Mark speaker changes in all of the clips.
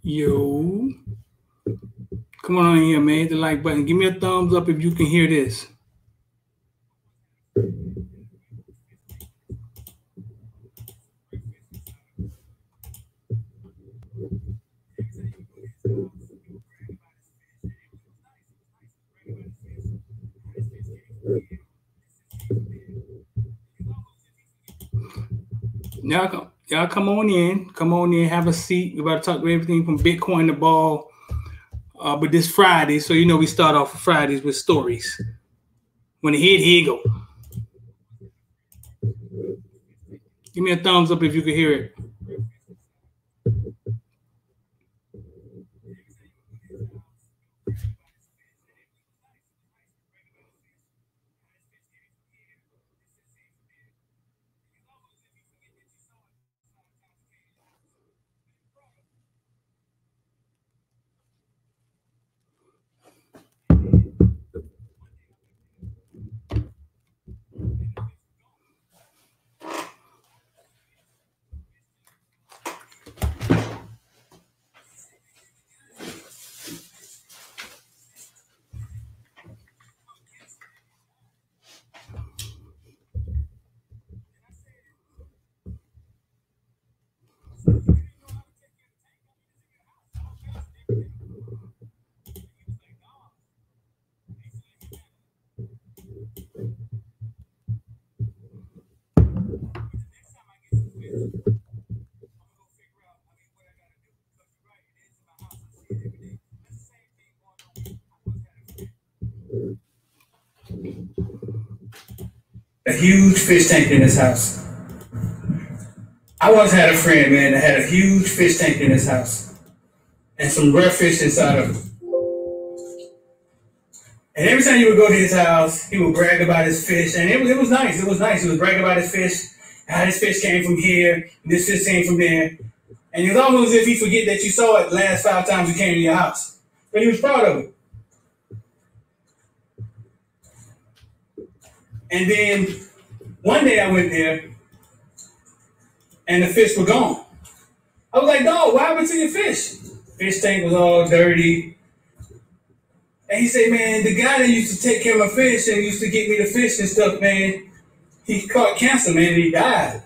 Speaker 1: Yo. Come on in here, man. Hit the like button. Give me a thumbs up if you can hear this. Y'all come on in. Come on in. Have a seat. We're about to talk about everything from Bitcoin to ball. But this Friday, so you know we start off Fridays with stories. When it hit, here you go. Give me a thumbs up if you can hear it.
Speaker 2: A huge fish tank in his house. I once had a friend, man, that had a huge fish tank in his house and some rare fish inside of it. And every time you would go to his house, he would brag about his fish, and it was nice. It was nice. He was bragging about his fish, how this fish came from here, and this fish came from there. And it was almost as if he forget that you saw it the last 5 times he came to your house. But he was proud of it. And then one day I went there, and the fish were gone. I was like, dog, what happened to your fish? Fish tank was all dirty. And he said, man, the guy that used to take care of my fish and used to get me the fish and stuff, man, he caught cancer, man, and he died.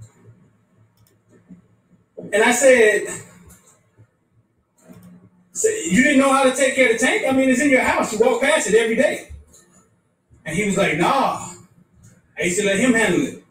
Speaker 2: And I said, you didn't know how to take care of the tank? I mean, it's in your house. You walk past it every day. And he was like, nah. I used to let him handle it.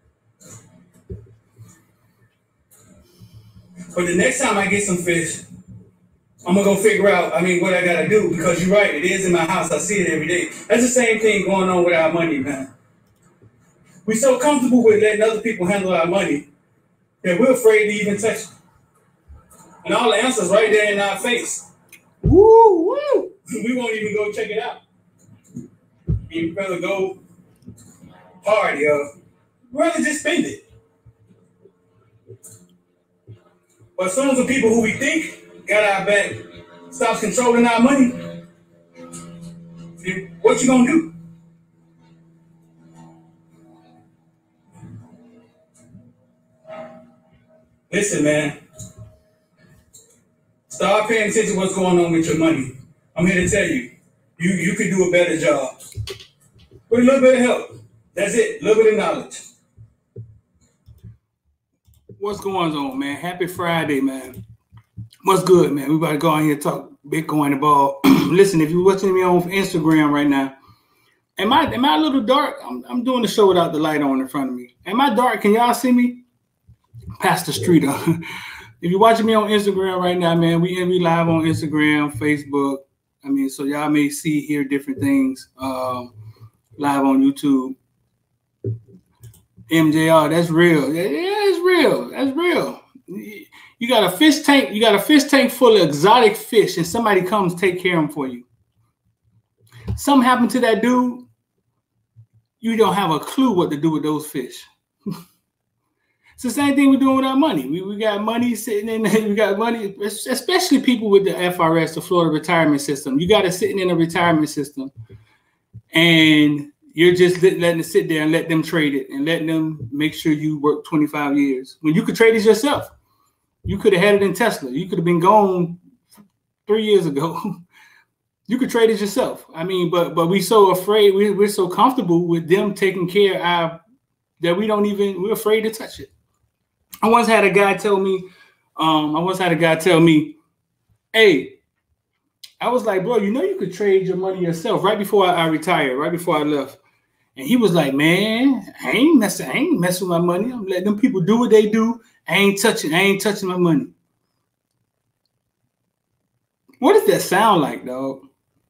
Speaker 2: But the next time I get some fish, I'm going to go figure out, what I got to do. Because you're right, it is in my house. I see it every day. That's the same thing going on with our money, man. We're so comfortable with letting other people handle our money that we're afraid to even touch it. And all the answers right there in our face.
Speaker 1: Woo, woo.
Speaker 2: We won't even go check it out. You'd rather go party or rather just spend it. But as soon as the people who we think got our back stops controlling our money, what you gonna do? Listen, man. Start paying attention to what's going on with your money. I'm here to tell you, you could do a better job. With a little bit of help. That's it. A little bit of knowledge.
Speaker 1: What's going on, man? Happy Friday, man. What's good, man? We about to go on here and talk Bitcoin and ball. Listen, if you're watching me on Instagram right now, am I a little dark? I'm doing the show without the light on in front of me. Am I dark? Can y'all see me? Past the street. If you're watching me on Instagram right now, man, we live on Instagram, Facebook. So y'all may see, hear different things live on YouTube. MJR, that's real. Yeah, it's real. That's real. You got a fish tank. You got a fish tank full of exotic fish, and somebody comes take care of them for you. Something happened to that dude. You don't have a clue what to do with those fish. It's the same thing we're doing with our money. We got money sitting in there. We got money, especially people with the FRS, the Florida Retirement System. You got it sitting in a retirement system, and you're just letting it sit there and let them trade it and letting them make sure you work 25 years when you could trade it yourself. You could have had it in Tesla. You could have been gone 3 years ago. You could trade it yourself. I mean, but we so afraid. We're so comfortable with them taking care of that we're afraid to touch it. I once had a guy tell me, hey, I was like, bro, you could trade your money yourself right before I retired, right before I left. And he was like, man, I ain't messing with my money. I'm letting them people do what they do. I ain't touching my money. What does that sound like, dog?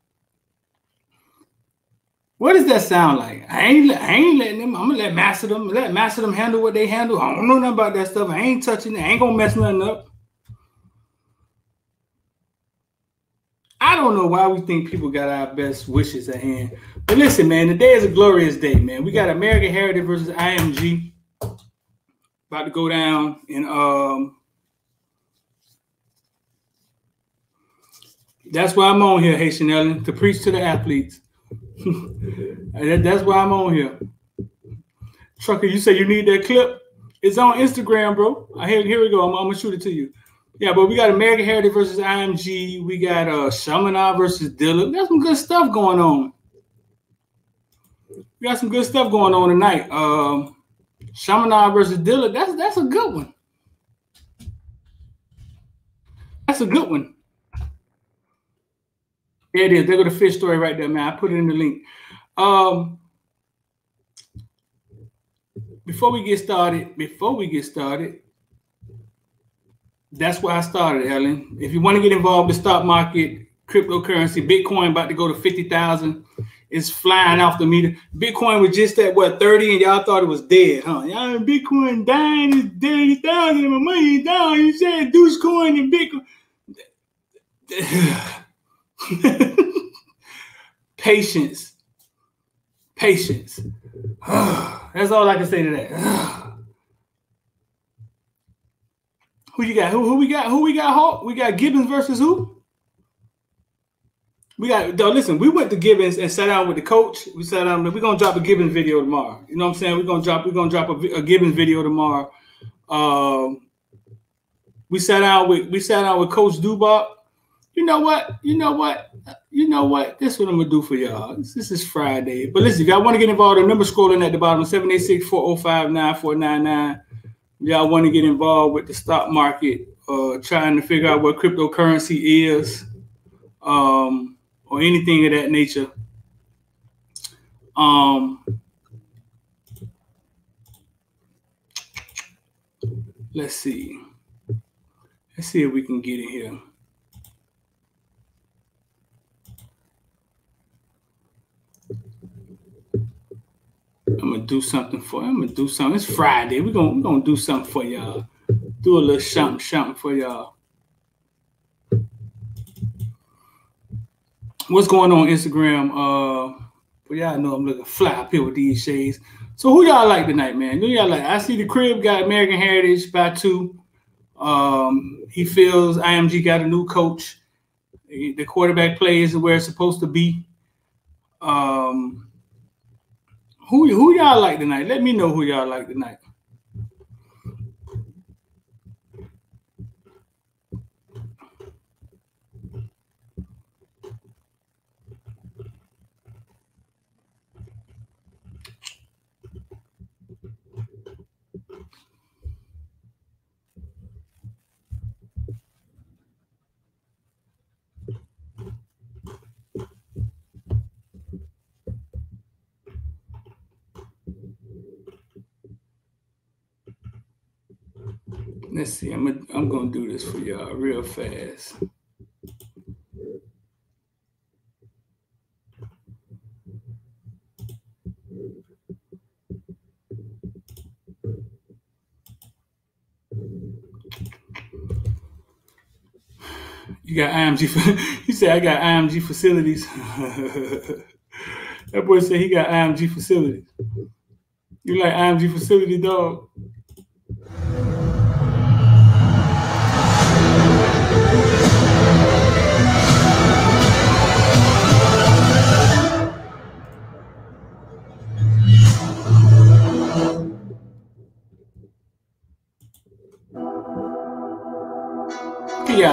Speaker 1: What does that sound like? I ain't letting them. I'm gonna let master them handle what they handle. I don't know nothing about that stuff. I ain't touching it. I ain't gonna mess nothing up. I don't know why we think people got our best wishes at hand. But listen, man, today is a glorious day, man. We got American Heritage versus IMG about to go down, and that's why I'm on here, Haitian Ellen, to preach to the athletes. That's why I'm on here. Trucker, you say you need that clip? It's on Instagram, bro. Here we go. I'm gonna shoot it to you. Yeah, but we got American Heritage versus IMG. We got Chaminade versus Dillard. There's some good stuff going on. We got some good stuff going on tonight. Chaminade versus Dillard. That's a good one. That's a good one. There it is. There go the fish story right there, man. I put it in the link. Before we get started, that's where I started, Helen. If you want to get involved in the stock market, cryptocurrency, Bitcoin about to go to 50,000. It's flying off the meter. Bitcoin was just at 30, and y'all thought it was dead, huh? Y'all, Bitcoin dying, is dead, it's down, and my money is down. You said Dogecoin and Bitcoin. Patience. That's all I can say to that. Who you got? Who we got? Who we got? Hawk? We got Gibbons versus who? We went to Gibbons and sat down with the coach. We sat down. We're gonna drop a Gibbons video tomorrow. You know what I'm saying? We're gonna drop a Gibbons video tomorrow. We sat down with Coach Dubois. You know what? This is what I'm gonna do for y'all. This is Friday. But listen, if y'all want to get involved, the number scrolling at the bottom, 786-405-9499. Y'all want to get involved with the stock market, trying to figure out what cryptocurrency is, or anything of that nature. Let's see if we can get it here. I'm gonna do something. It's Friday. We're gonna do something for y'all. Do a little something for y'all. What's going on Instagram? But y'all know I'm looking fly up here with these shades. So who y'all like tonight, man? Who y'all like? I see the crib got American Heritage by 2. He feels IMG got a new coach. The quarterback play is where it's supposed to be. Who y'all like tonight? Let me know who y'all like tonight. Let's see. I'm gonna do this for y'all real fast. You got IMG. He said I got IMG facilities. That boy said he got IMG facilities. You like IMG facility, dog?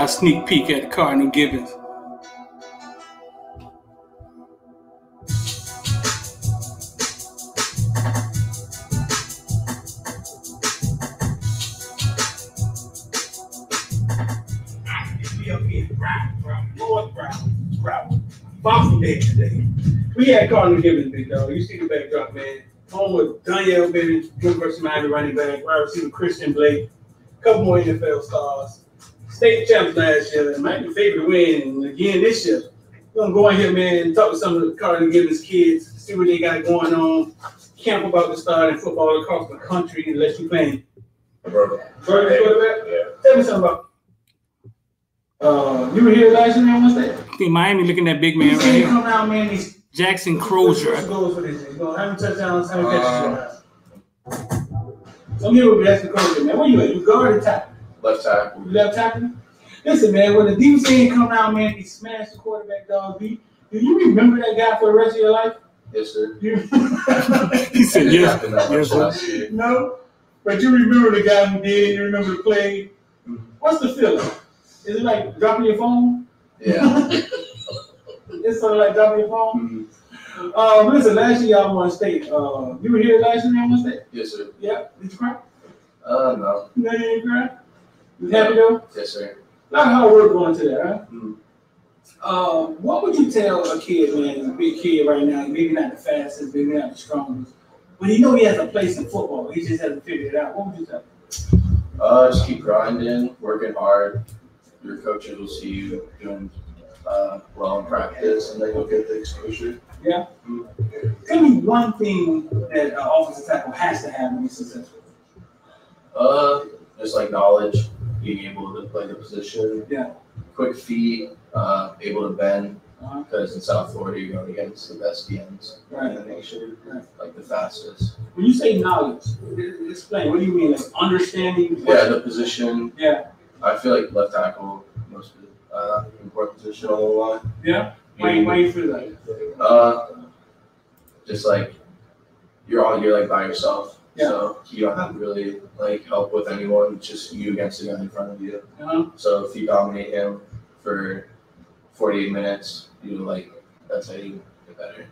Speaker 1: y'all a sneak peek at the Cardinal Gibbons.
Speaker 2: Boxing Day today. We had Cardinal Gibbons, big dog. You see the backdrop, man. Home with Danielle Bennett, University of Miami running back, wide receiver Christian Blake, a couple more NFL stars. State champs last year, and might be favorite win again this year. We're gonna go in here, man, and talk to some of the Cardinal Gibbons kids, see what they got going on. Camp about to start in football across the country, unless you playing. Quarterback? Yeah. Tell me something about. You were here last year, man. What's that?
Speaker 1: I think Miami looking at big man right here.
Speaker 2: Come out, man. He's
Speaker 1: Jackson Crozier.
Speaker 2: How many touchdowns? How many catches? Some people would ask the coach, man. Where you at? You guard or tackle?
Speaker 3: Left tackle.
Speaker 2: You left tackle? Listen, man. When the defense ain't come out, man, he smashed the quarterback, dog. Do you remember that guy for the rest of your life?
Speaker 3: Yes, sir.
Speaker 1: He said yes. Yes, sir.
Speaker 2: No, but you remember the guy who did. You remember the play. What's the feeling? Is it like dropping your phone?
Speaker 3: Yeah.
Speaker 2: It's sort of like dropping your phone. Listen, last year y'all won state. You were here last year, y'all won state?
Speaker 3: Yes, sir.
Speaker 2: Yeah. Did you cry?
Speaker 3: No.
Speaker 2: No, you didn't cry. You happy though?
Speaker 3: Yes, sir.
Speaker 2: A lot of hard work going to that, huh? What would you tell a kid, man, he's a big kid right now, maybe not the fastest, maybe not the strongest, but he know he has a place in football, he just hasn't figured it out. What would you tell him?
Speaker 3: Just keep grinding, working hard. Your coaches will see you doing well in practice, and then you'll get the exposure.
Speaker 2: Yeah. Tell me one thing that an offensive tackle has to have to be successful.
Speaker 3: Just like knowledge, being able to play the position.
Speaker 2: Yeah.
Speaker 3: Quick feet, able to bend.
Speaker 2: Uh-huh.
Speaker 3: Because in South Florida, you're going against the best DMs in the nation, like the fastest.
Speaker 2: When you say knowledge, explain. What do you mean? Like understanding?
Speaker 3: Yeah, the position.
Speaker 2: Yeah.
Speaker 3: I feel like left tackle most important position on the line.
Speaker 2: Yeah. Why you feel like?
Speaker 3: Just like you're like by yourself.
Speaker 2: Yeah.
Speaker 3: So you don't have to really like help with anyone. It's just you against the guy in front of you.
Speaker 2: Uh-huh.
Speaker 3: So if you dominate him for 48 minutes, that's how you get better.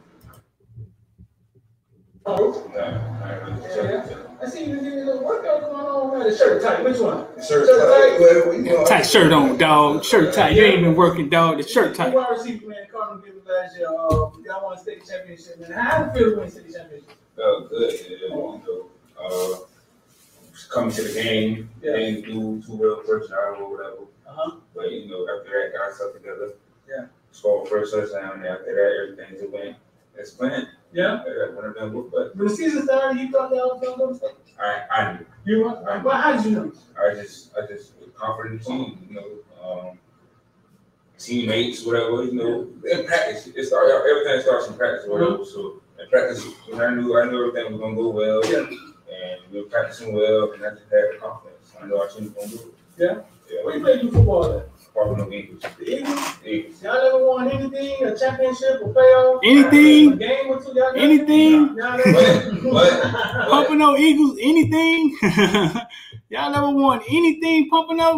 Speaker 2: Oh. Yeah. I see you getting a little workout going on, man. The shirt tight. Which one? Shirt tight.
Speaker 1: Tight shirt on, dog. Shirt tight. You ain't been working, dog. The shirt tight.
Speaker 2: Wide receiver, man. Cardinal Gibbons last year. Y'all won state championship, man. How did it feel to win state championship?
Speaker 4: Good. Yeah. Coming to the game, didn't do too well first drive or whatever. But after that, got ourselves together.
Speaker 2: Yeah.
Speaker 4: Scored first touchdown, and after that, everything just went as planned.
Speaker 2: Yeah.
Speaker 4: But
Speaker 2: when the season started, you thought y'all was gonna go to state?
Speaker 4: I knew.
Speaker 2: You were? Well, how did you know?
Speaker 4: I just was confident in the team. Teammates, whatever. In practice, everything starts in practice, or whatever. So in practice, I knew everything was gonna go well. Yeah. And we were practicing well, and I just had the confidence. I know our team was gonna do it.
Speaker 2: Yeah. Where you played football at?
Speaker 4: Cardinal Eagles.
Speaker 2: The Eagles? Y'all ever won anything? A championship, a playoff?
Speaker 1: Anything?
Speaker 2: A game or two? Y'all
Speaker 1: anything?
Speaker 4: What?
Speaker 1: Pompano Eagles, anything? Y'all ever won anything, Pompano?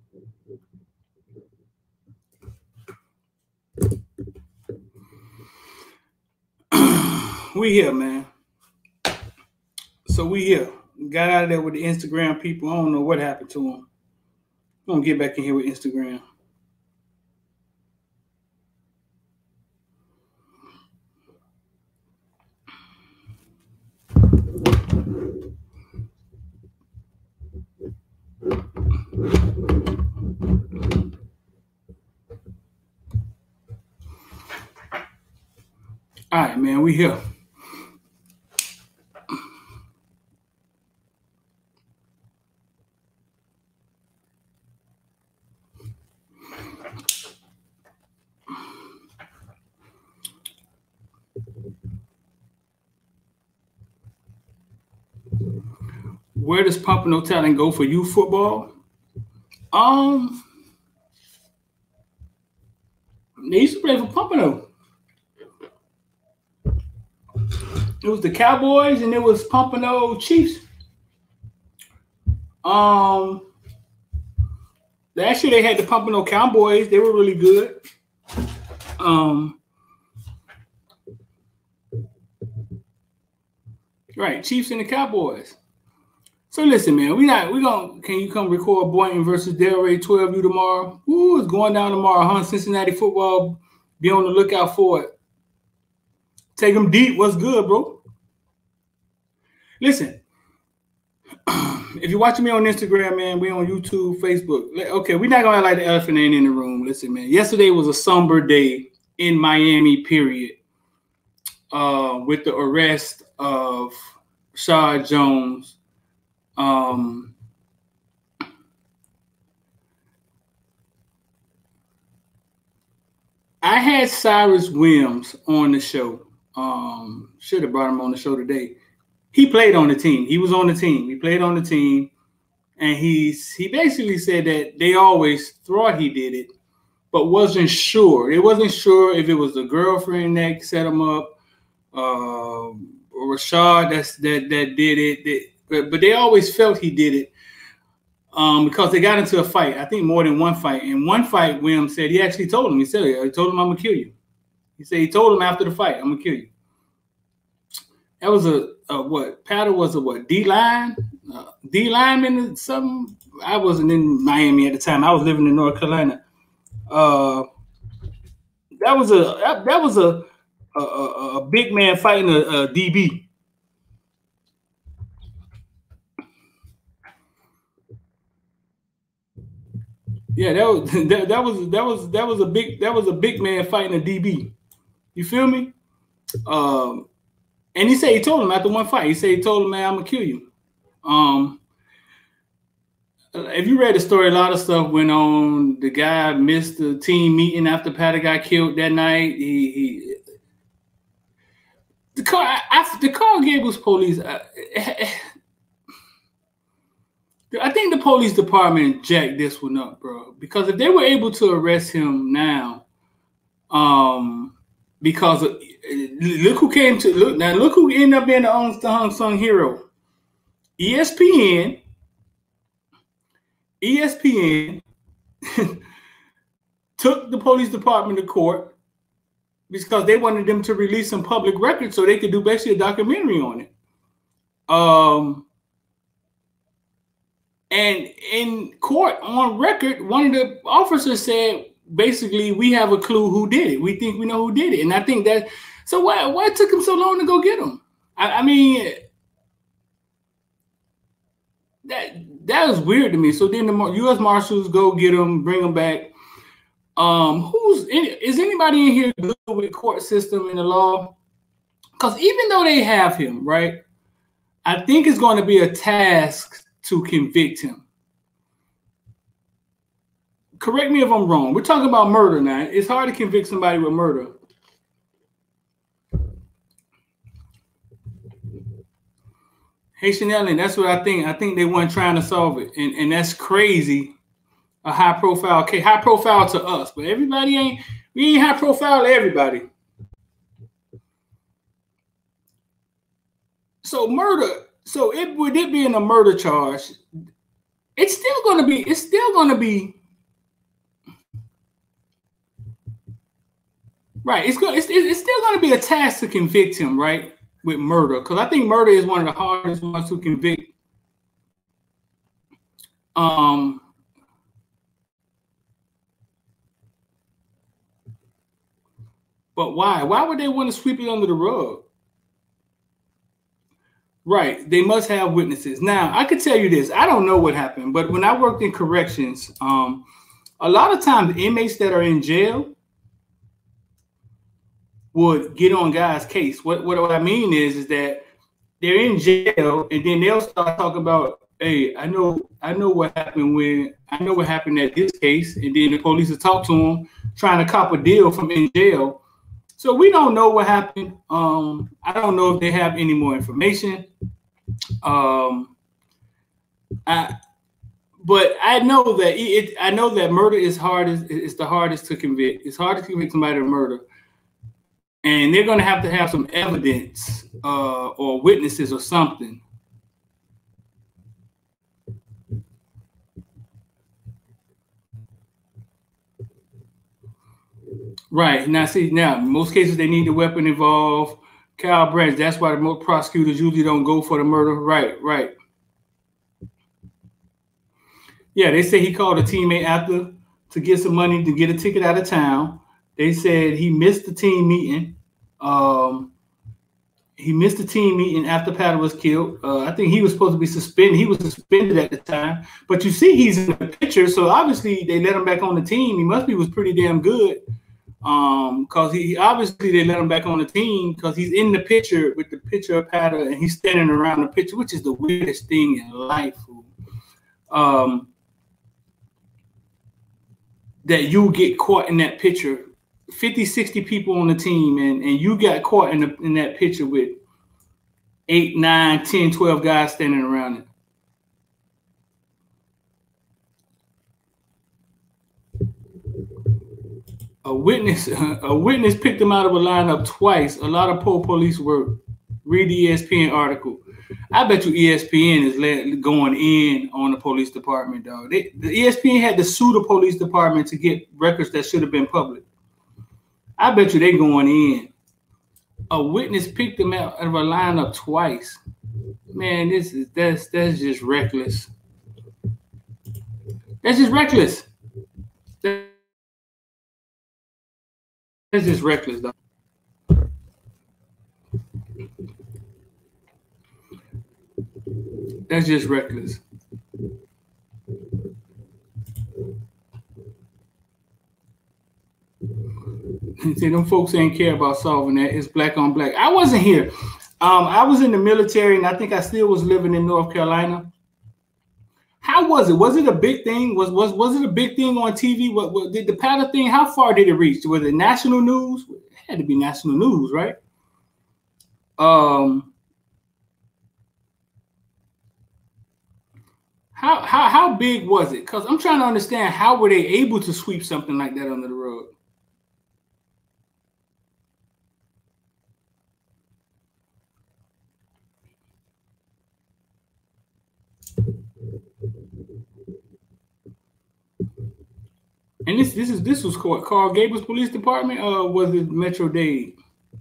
Speaker 1: We here, man. So we here. Got out of there with the Instagram people. I don't know what happened to them. I'm going to get back in here with Instagram. All right, man, we here. Where does Pompano Talent go for youth football? They used to play for Pompano. It was the Cowboys and it was Pompano Chiefs. Last year they had the Pompano Cowboys. They were really good. Right, Chiefs and the Cowboys. So listen, man, can you come record Boynton versus Delray 12U tomorrow? Ooh, it's going down tomorrow, huh? Cincinnati football. Be on the lookout for it. Take them deep. What's good, bro? Listen, if you're watching me on Instagram, man, we on YouTube, Facebook. Okay, we're not gonna act like the elephant ain't in the room. Listen, man, yesterday was a somber day in Miami, period. With the arrest of Rashad Jones. I had Cyrus Williams on the show. Should have brought him on the show today. He played on the team. He was on the team. He played on the team. And he basically said that they always thought he did it, but wasn't sure. It wasn't sure if it was the girlfriend that set him up, or Rashad that did it. But they always felt he did it because they got into a fight. I think more than one fight. In one fight, Williams said he actually told him. He told him, "I'm gonna kill you." He said he told him after the fight, "I'm gonna kill you." That was Paddle was a D-line? D-lineman or something? I wasn't in Miami at the time. I was living in North Carolina. That was a big man fighting a DB. Yeah, that was a big man fighting a DB. You feel me? And he said he told him after one fight. He said he told him, "Man, I'm gonna kill you." If you read the story, a lot of stuff went on. The guy missed the team meeting after Patty got killed that night. The Coral Gables police. I think the police department jacked this one up, bro. Because if they were able to arrest him now, because look who ended up being the unsung hero. ESPN took the police department to court because they wanted them to release some public records so they could do basically a documentary on it. And in court, on record, one of the officers said, basically, we have a clue who did it. We think we know who did it. And I think that, so why it took him so long to go get him? I mean, that was weird to me. So then the U.S. Marshals go get him, bring him back. Is anybody in here good with the court system and the law? Because even though they have him, right, I think it's going to be a task to convict him. Correct me if I'm wrong. We're talking about murder now. It's hard to convict somebody with murder. Haitian Ellen, that's what I think. I think they weren't trying to solve it. And that's crazy. A high profile case. High profile to us. But we ain't high profile to everybody. So murder. So with it being a murder charge, it's still gonna be right. It's still gonna be a task to convict him, right? With murder. Because I think murder is one of the hardest ones to convict. But why? Why would they want to sweep it under the rug? Right. They must have witnesses. Now, I could tell you this. I don't know what happened, but when I worked in corrections, a lot of times the inmates that are in jail would get on guys' case. What I mean is that they're in jail and then they'll start talking about, hey, I know what happened at this case, and then the police will talk to them, trying to cop a deal from in jail. So we don't know what happened. I don't know if they have any more information. But I know that murder is it's the hardest to convict. It's hard to convict somebody of murder, and they're going to have some evidence or witnesses or something. Right. Now, see, now, in most cases, they need the weapon involved. Kyle Branch, that's why the most prosecutors usually don't go for the murder. Right, right. Yeah, they say he called a teammate after to get some money to get a ticket out of town. They said he missed the team meeting. He missed the team meeting after Patter was killed. I think he was supposed to be suspended. He was suspended at the time. But you see he's in the picture, so obviously they let him back on the team. He must be was pretty damn good. Because he obviously they let him back on the team because he's in the picture with the picture of Patter and he's standing around the picture, which is the weirdest thing in life. That you get caught in that picture, 50, 60 people on the team, and you got caught in that picture with 8, 9, 10, 12 guys standing around it. A witness picked him out of a lineup twice. A lot of police work. Read the ESPN article. I bet you ESPN is going in on the police department, dog. The ESPN had to sue the police department to get records that should have been public. I bet you they going in. A witness picked him out of a lineup twice. Man, that's just reckless. That's just reckless. That's just reckless, dog. That's just reckless. See, them folks ain't care about solving that. It's black on black. I wasn't here. I was in the military, and I think I still was living in North Carolina. How was it? Was it a big thing? Was it a big thing on TV? What did the Patter thing? How far did it reach? Was it national news? It had to be national news, right? How big was it? Because I'm trying to understand how were they able to sweep something like that under the rug? And this was Carl Gables Police Department, or was it Metro Dade?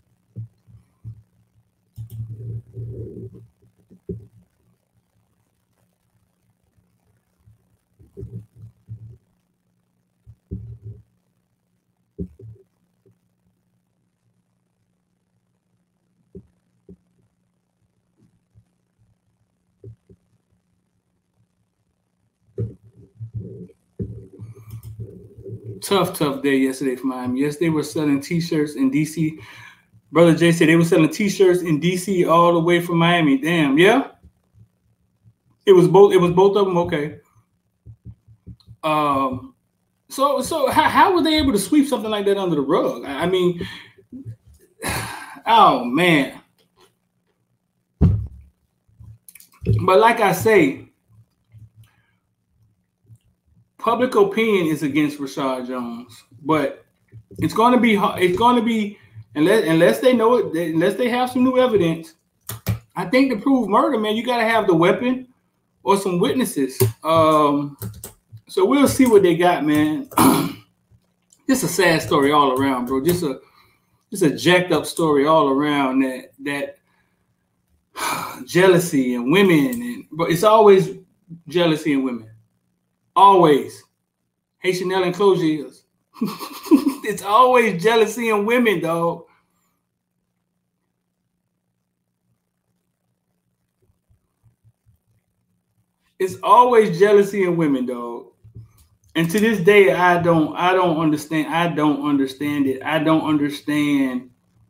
Speaker 1: Tough day yesterday for Miami. Yes, they were selling T-shirts in DC. Brother Jay said they were selling T-shirts in DC all the way from Miami. Damn, yeah. It was both of them. Okay. So how were they able to sweep something like that under the rug? I mean, oh man. But like I say, public opinion is against Rashad Jones, but it's going to be unless they know it, unless they have some new evidence. I think to prove murder, man, you got to have the weapon or some witnesses. So we'll see what they got, man. Just a sad story all around, bro. Just a jacked up story all around. That jealousy and women, but it's always jealousy in women. Always. Hey, Chanel and Closures. It's always jealousy in women, dog. It's always jealousy in women, dog. And to this day, I don't understand. I don't understand it. I don't understand.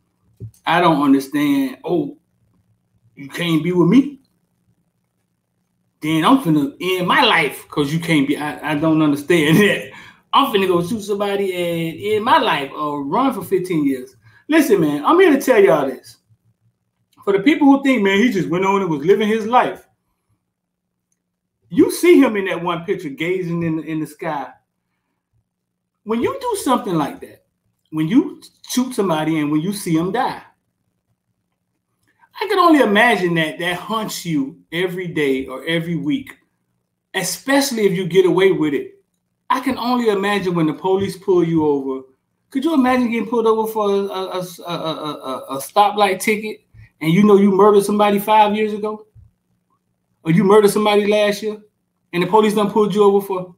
Speaker 1: Oh, you can't be with me? Then I'm finna end my life because you can't be. I don't understand that. I'm finna go shoot somebody and end my life or run for 15 years. Listen, man, I'm here to tell y'all this. For the people who think, man, he just went on and was living his life. You see him in that one picture gazing in the sky. When you do something like that, when you shoot somebody and when you see him die, I can only imagine that haunts you every day or every week, especially if you get away with it. I can only imagine when the police pull you over, Could you imagine getting pulled over for a stoplight ticket and you know you murdered somebody 5 years ago? Or you murdered somebody last year and the police done pulled you over for?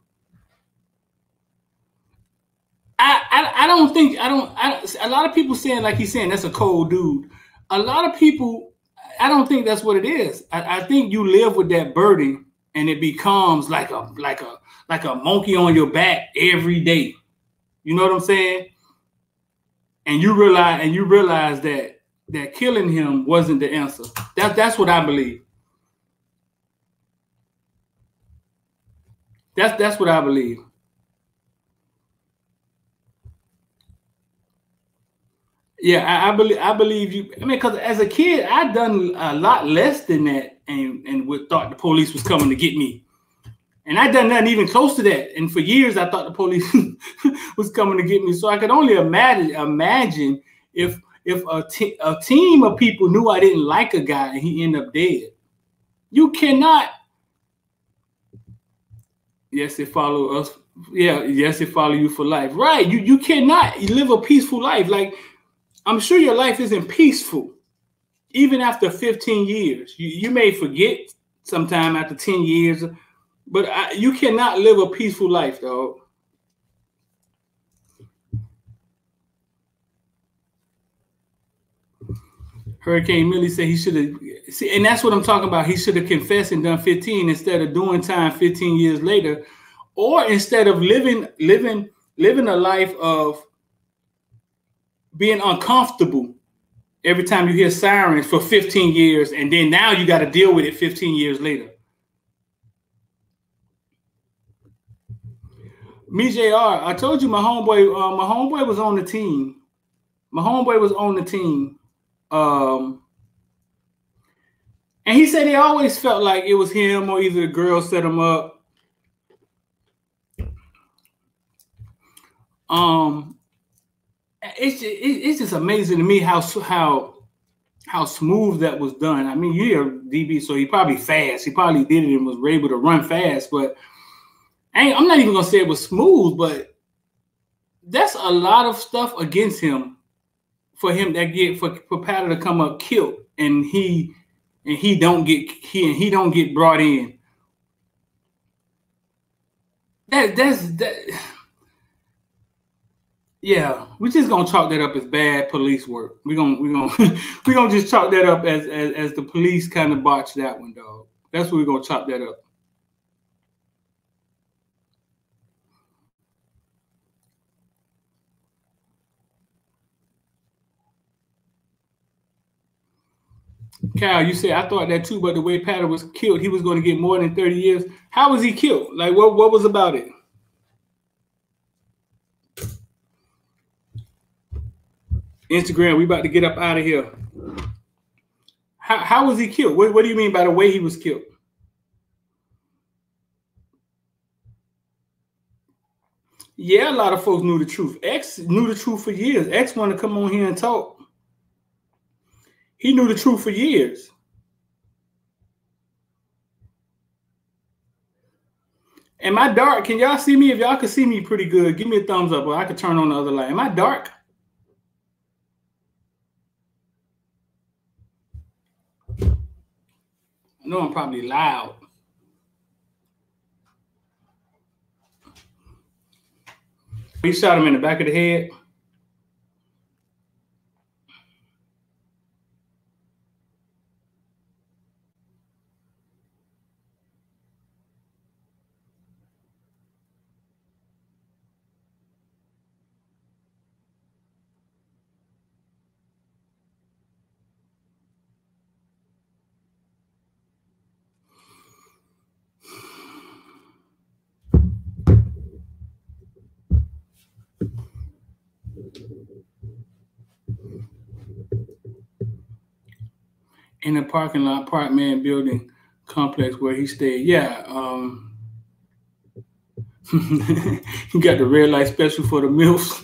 Speaker 1: I don't think, a lot of people saying, like he's saying, that's a cold dude. A lot of people, I don't think that's what it is. I think you live with that burden and it becomes like a monkey on your back every day. You know what I'm saying? And you realize that killing him wasn't the answer. That's what I believe. That's what I believe. Yeah, I believe you. I mean, because as a kid, I'd done a lot less than that, and would thought the police was coming to get me, and I'd done nothing even close to that. And for years, I thought the police was coming to get me. So I could only imagine if a team of people knew I didn't like a guy and he ended up dead. You cannot. Yes, it follow us. Yeah, yes, it follow you for life. Right? You cannot live a peaceful life. Like, I'm sure your life isn't peaceful, even after 15 years. You may forget sometime after 10 years, but you cannot live a peaceful life, dog. Hurricane Millie said he should have, and that's what I'm talking about. He should have confessed and done 15 instead of doing time 15 years later, or instead of living a life of being uncomfortable every time you hear sirens for 15 years, and then now you got to deal with it 15 years later. Me JR, I told you my homeboy was on the team. My homeboy was on the team. And he said he always felt like it was him or either the girl set him up. It's just amazing to me how smooth that was done. I mean, you're DB, so he probably fast. He probably did it and was able to run fast. But I'm not even gonna say it was smooth, but that's a lot of stuff against him for Patter to come up killed and he don't get brought in. Yeah, we're just gonna chalk that up as bad police work. We're gonna just chalk that up as the police kind of botched that one, dog. That's what we're gonna chalk that up. Kyle, you said I thought that too, but the way Patter was killed, he was going to get more than 30 years. How was he killed? Like, what was about it? Instagram, we about to get up out of here. How was he killed? What do you mean by the way he was killed? Yeah, a lot of folks knew the truth. X knew the truth for years. X wanted to come on here and talk. He knew the truth for years. Am I dark? Can y'all see me? If y'all can see me pretty good, give me a thumbs up or I could turn on the other light. Am I dark? I know I'm probably loud. He shot him in the back of the head. In the parking lot, apartment building complex where he stayed. Yeah. You got the red light special for the MILFs.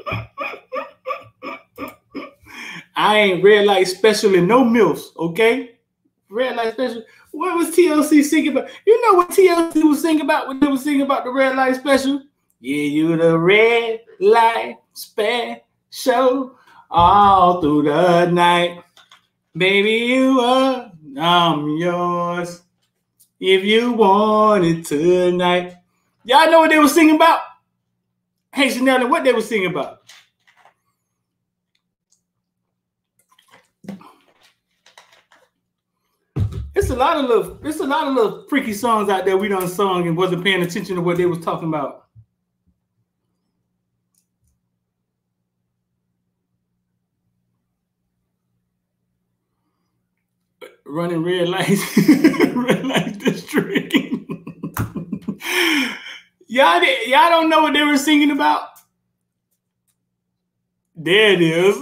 Speaker 1: I ain't red light special in no MILFs, okay? Red light special. What was TLC singing about? You know what TLC was singing about when they were singing about the red light special? Yeah, you the red light special all through the night. Baby, you are, I'm yours. If you want it tonight. Y'all know what they were singing about? Hey, Chanel, what they were singing about? It's a lot of little freaky songs out there we done sung and wasn't paying attention to what they was talking about. Running red lights, red light district. Y'all don't know what they were singing about? There it is.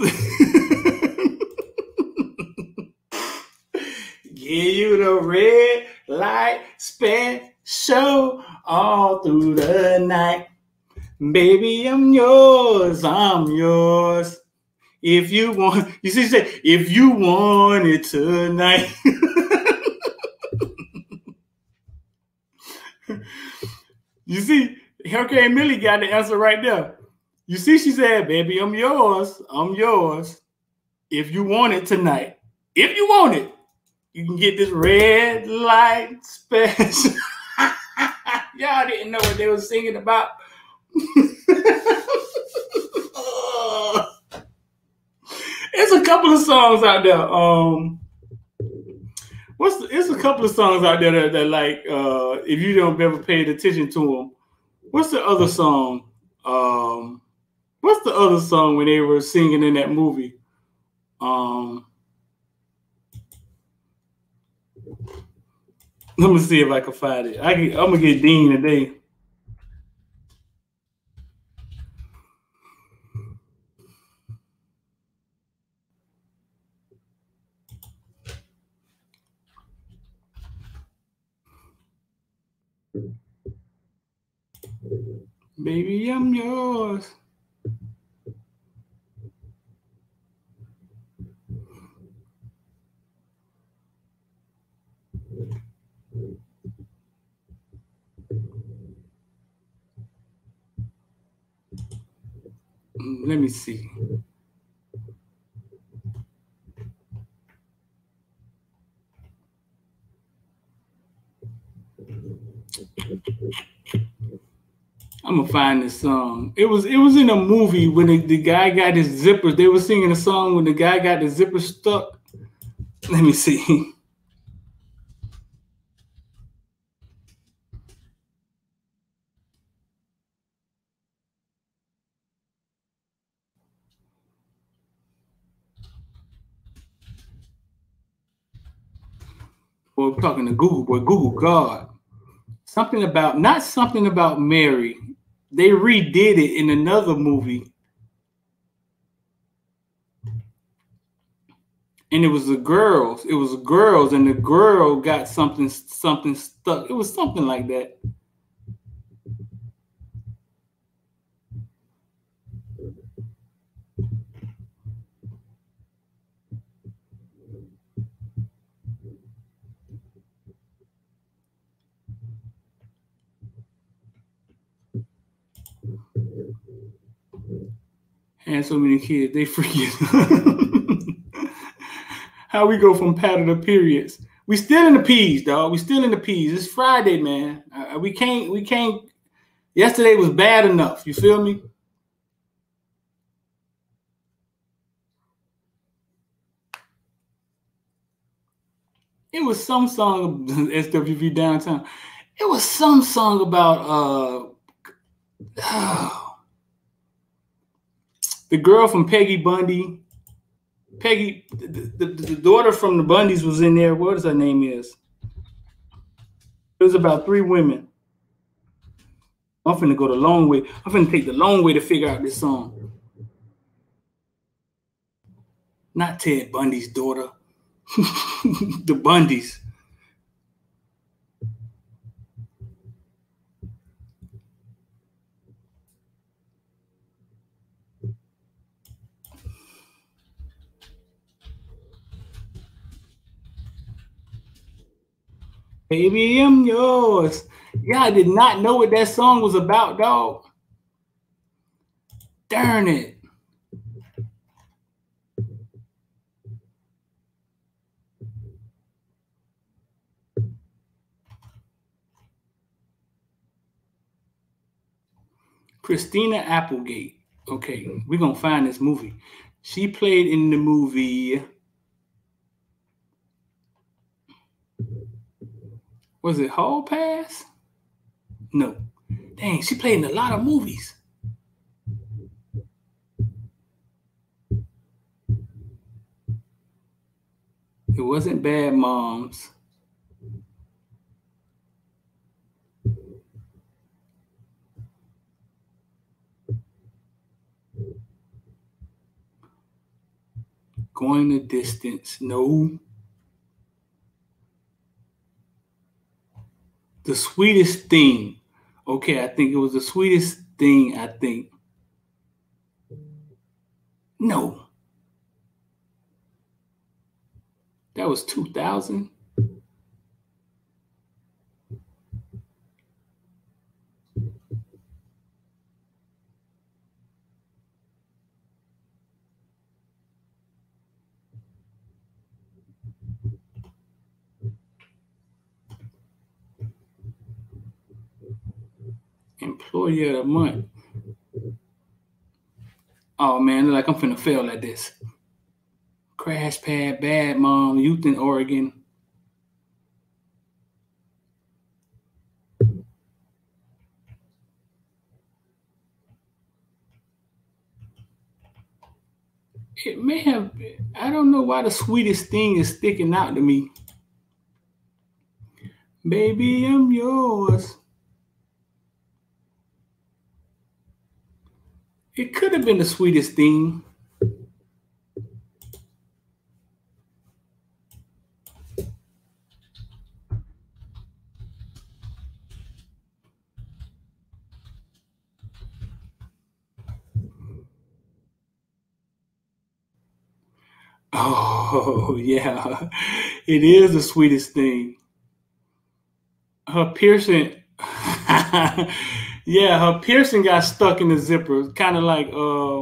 Speaker 1: Give you the red light special all through the night. Baby, I'm yours, I'm yours. If you want, you see, she said, if you want it tonight. You see, Hurricane Millie got the answer right there. You see, she said, baby, I'm yours, if you want it tonight. If you want it, you can get this red light special. Y'all didn't know what they were singing about. It's a couple of songs out there. It's a couple of songs out there that like if you don't ever paid attention to them. What's the other song? What's the other song when they were singing in that movie? Let me see if I can find it. I'm gonna get Dean today. Baby, I'm yours. Let me see. I'm gonna find this song. It was in a movie when the guy got his zippers. They were singing a song when the guy got the zipper stuck. Let me see. Boy, we're talking to Google. Boy, Google God. Not something about Mary. They redid it in another movie. And it was the girls. It was girls, and the girl got something stuck. It was something like that. And so many kids, they freaking. How we go from pattern to periods. We still in the P's, dog. We still in the P's. It's Friday, man. We can't. Yesterday was bad enough. You feel me? It was some song of SWV Downtown. It was some song about the girl from Peggy Bundy. Peggy, the daughter from the Bundys was in there. What is her name is? It was about 3 women. I'm finna go the long way. I'm finna take the long way to figure out this song. Not Ted Bundy's daughter. The Bundys. Baby, I'm yours. Yeah, I did not know what that song was about, dog. Darn it. Christina Applegate. Okay, we're going to find this movie. She played in the movie. Was it Hall Pass? No. Dang, she played in a lot of movies. It wasn't Bad Moms. Going the Distance. No. The Sweetest Thing. Okay, I think it was The Sweetest Thing, I think. No. That was 2000. Employee of the Month. Oh man, like I'm finna fail at this. Crash Pad, Bad Mom, Youth in Oregon. It may have, I don't know why The Sweetest Thing is sticking out to me. Baby, I'm yours. It could have been The Sweetest Thing. Oh, yeah. It is The Sweetest Thing. Her piercing, yeah, her piercing got stuck in the zipper. Kind of like,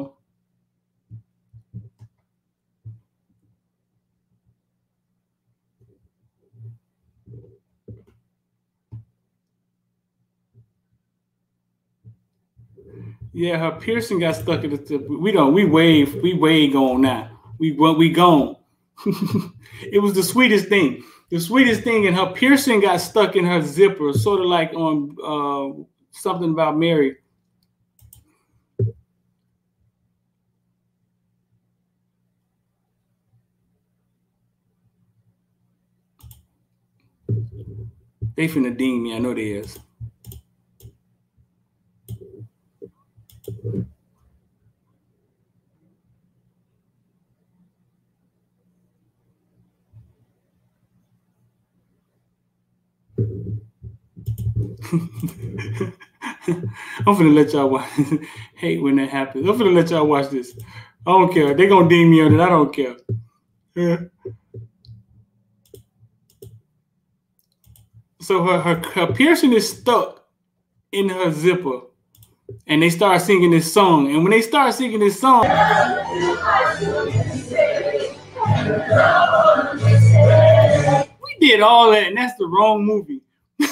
Speaker 1: yeah, her piercing got stuck in the zipper. We way gone now. We gone. It was The Sweetest Thing. The Sweetest Thing, and her piercing got stuck in her zipper, sort of like on Something About Mary. They finna ding me. I know they is. I'm finna let y'all watch. Hate when that happens. I'm finna let y'all watch this. I don't care. They're gonna ding me on it. I don't care. Yeah. So her piercing is stuck in her zipper, and they start singing this song. And when they start singing this song, we did all that, and that's the wrong movie.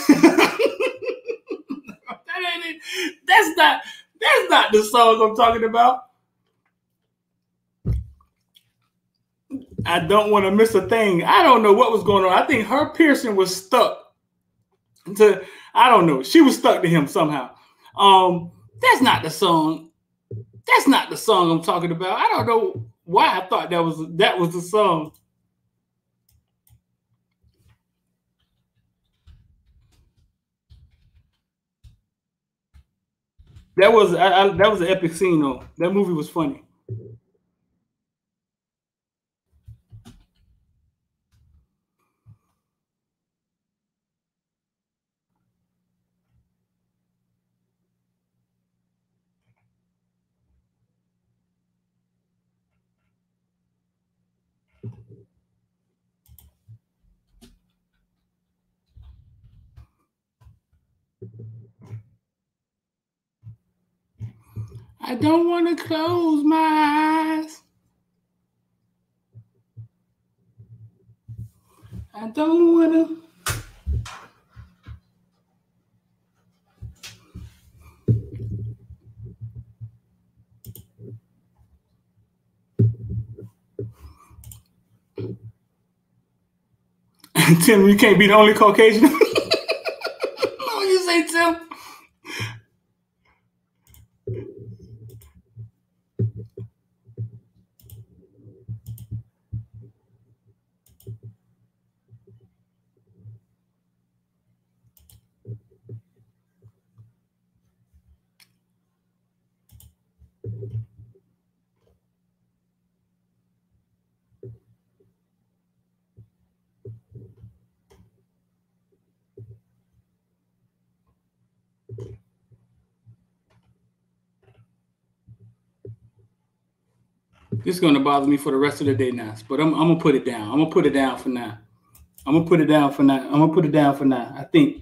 Speaker 1: That's not the song I'm talking about. I don't want to miss a thing. I don't know what was going on. I think her piercing was stuck to, I don't know. She was stuck to him somehow. That's not the song. That's not the song I'm talking about. I don't know why I thought that was the song. That was an epic scene though. That movie was funny. I don't want to close my eyes. I don't want to. Tim, you can't be the only Caucasian. What you say, Tim? This is gonna bother me for the rest of the day now, but I'm gonna put it down. I'm gonna put it down for now. I think.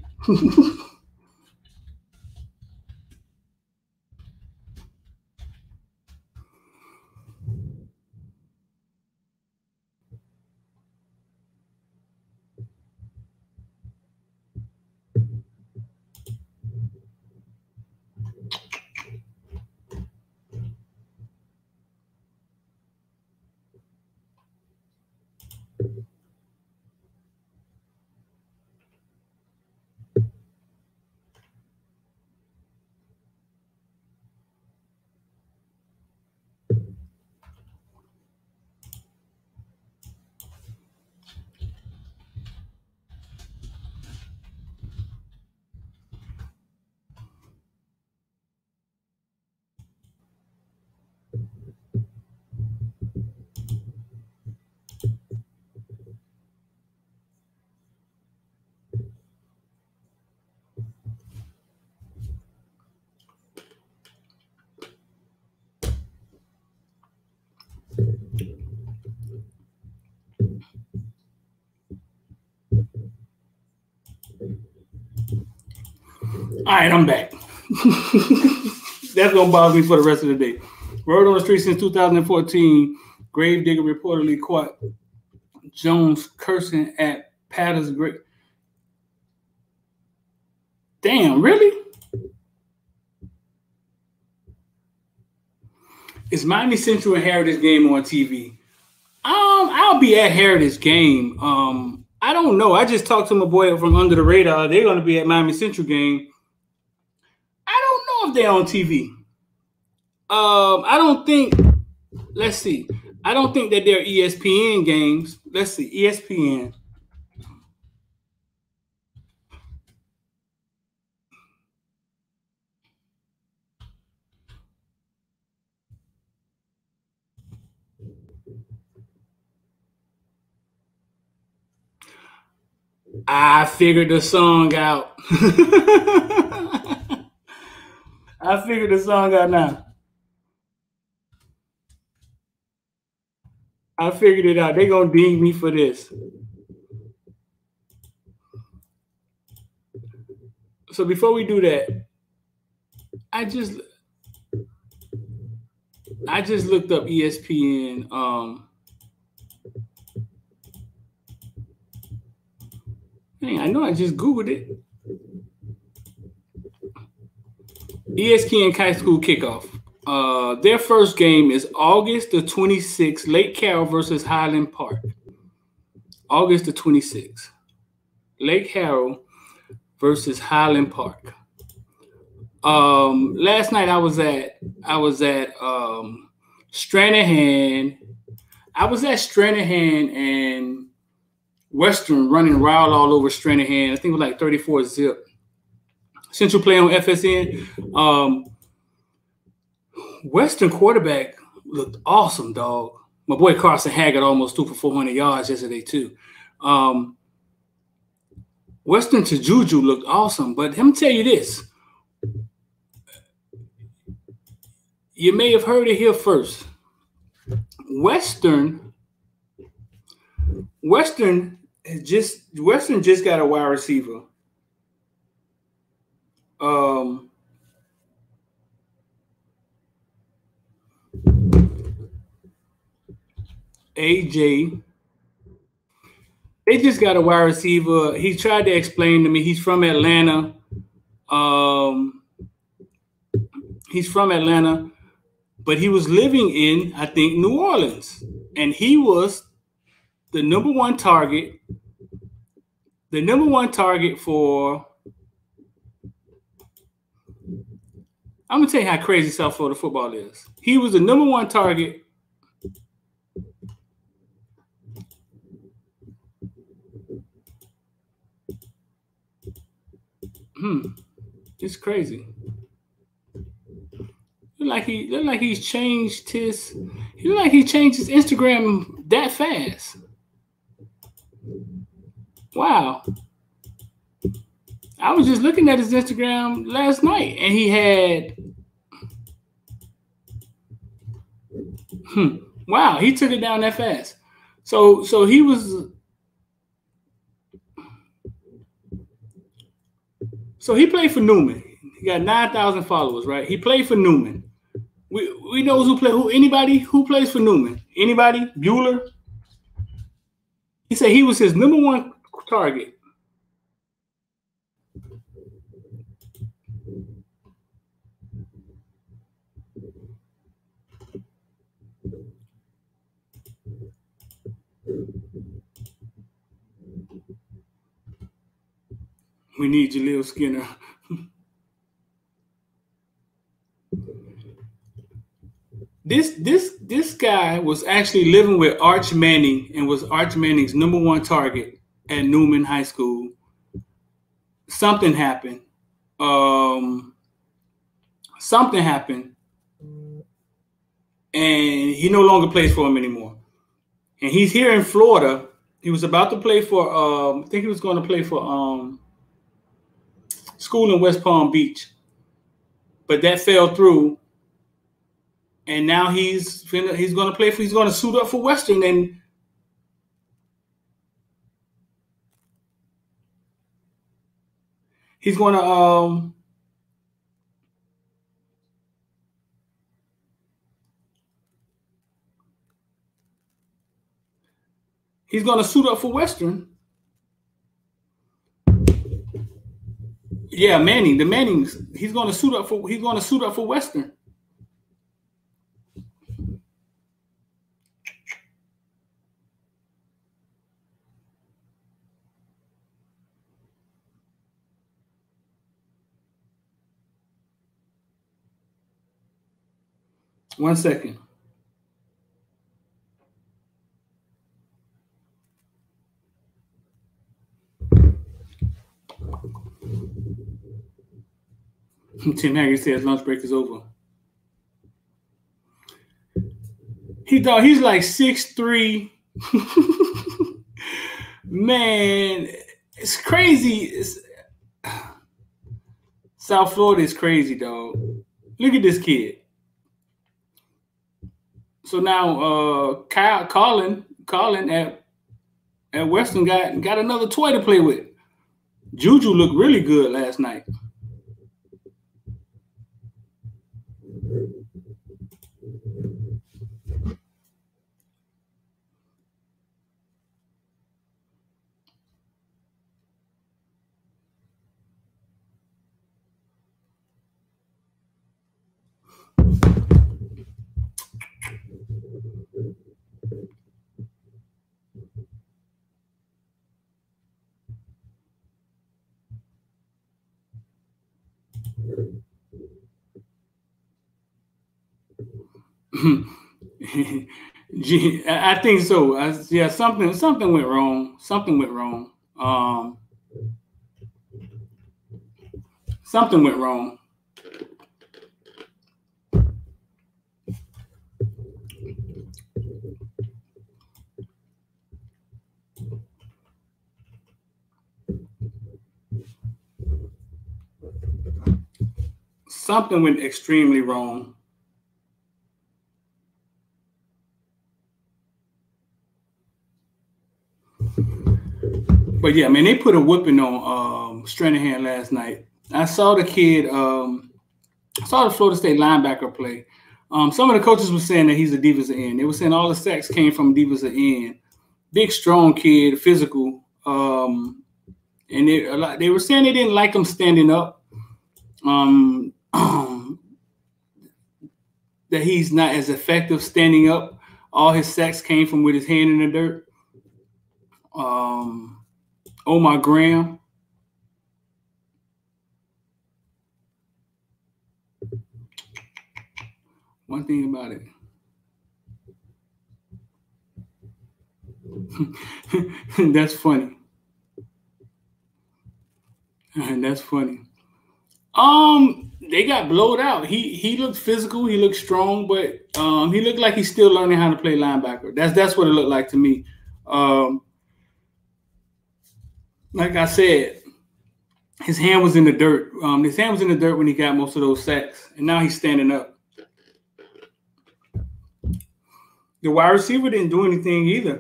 Speaker 1: All right, I'm back. That's going to bother me for the rest of the day. Word on the street since 2014, Gravedigger reportedly caught Jones cursing at Patter's grave. Damn, really? Is Miami Central and Heritage game on TV? I'll be at Heritage game. I don't know. I just talked to my boy from Under the Radar. They're going to be at Miami Central game. I don't know if they're on TV. I don't think. Let's see. I don't think that they're ESPN games. Let's see. ESPN. I figured the song out. I figured the song out now. I figured it out. They're going to ding me for this. So before we do that, I just looked up ESPN. I know I just Googled it. ESPN High School Kickoff. Their first game is August the 26th, Lake Carroll versus Highland Park. August the 26th. Lake Carroll versus Highland Park. Last night I was at Stranahan. I was at Stranahan and Western running wild all over Stranahan. I think it was like 34-0. Central play on FSN. Western quarterback looked awesome, dog. My boy Carson Haggard almost threw for 400 yards yesterday too. Western to Juju looked awesome, but let me tell you this. You may have heard it here first. Western just got a wide receiver. AJ. They just got a wide receiver. He tried to explain to me he's from Atlanta. He's from Atlanta, but he was living in, I think, New Orleans. And he was the number one target. The number one target for, I'm going to tell you how crazy South Florida football is. He was the number one target. It's crazy. Look like he's changed his Instagram that fast. Wow. I was just looking at his Instagram last night and he had wow, he took it down that fast. So he was he played for Newman. He got 9,000 followers, right? He played for Newman. We know anybody who plays for Newman. Anybody? Bueller? He said he was his number one target. We need Jaleel Skinner. This guy was actually living with Arch Manning and was Arch Manning's number one target at Newman High School. Something happened. And he no longer plays for him anymore. And he's here in Florida. He was about to play for, I think he was going to play for school in West Palm Beach. But that fell through. And now he's going to suit up for Western. And he's going to, suit up for Western. Yeah, Manning. The Mannings. He's going to suit up for Western. One second. Tim Haggard says lunch break is over. He's like 6'3". Man, it's crazy. South Florida is crazy, dog. Look at this kid. So now Colin at Western got another toy to play with. Juju looked really good last night. I think so. Yeah, something went wrong. Something went wrong. Something went wrong. Something went extremely wrong. But yeah, man, they put a whipping on Stranahan last night. I saw the kid, I saw the Florida State linebacker play. Some of the coaches were saying that he's a defensive end. They were saying all the sacks came from defensive end. Big, strong kid, physical. And they were saying they didn't like him standing up. That he's not as effective standing up. All his sacks came from with his hand in the dirt. Omar Graham. One thing about it. That's funny. That's funny. They got blowed out. He looked physical. He looked strong, but he looked like he's still learning how to play linebacker. That's what it looked like to me. Like I said, his hand was in the dirt. His hand was in the dirt when he got most of those sacks, and now he's standing up. The wide receiver didn't do anything either.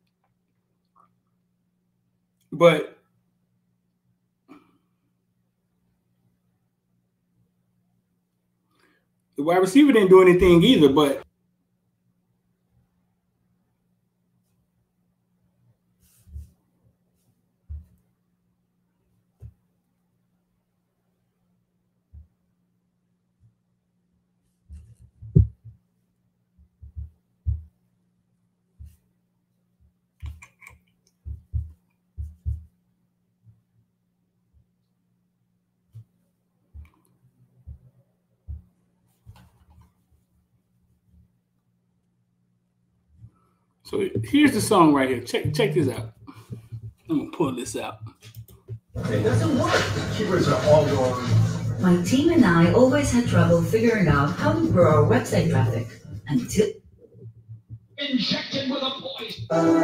Speaker 1: But the wide receiver didn't do anything either, but so here's the song right here. Check this out. I'm gonna pull this out.
Speaker 5: It doesn't work. Keepers are all yours.
Speaker 6: My team and I always had trouble figuring out how to grow our website traffic until
Speaker 5: Injected with a voice.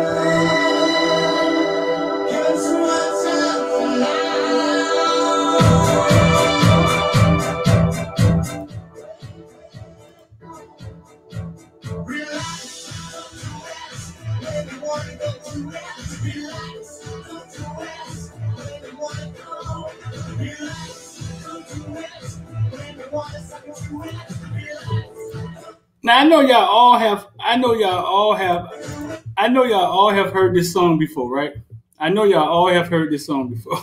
Speaker 1: Now I know y'all all have heard this song before, right? I know y'all all have heard this song before.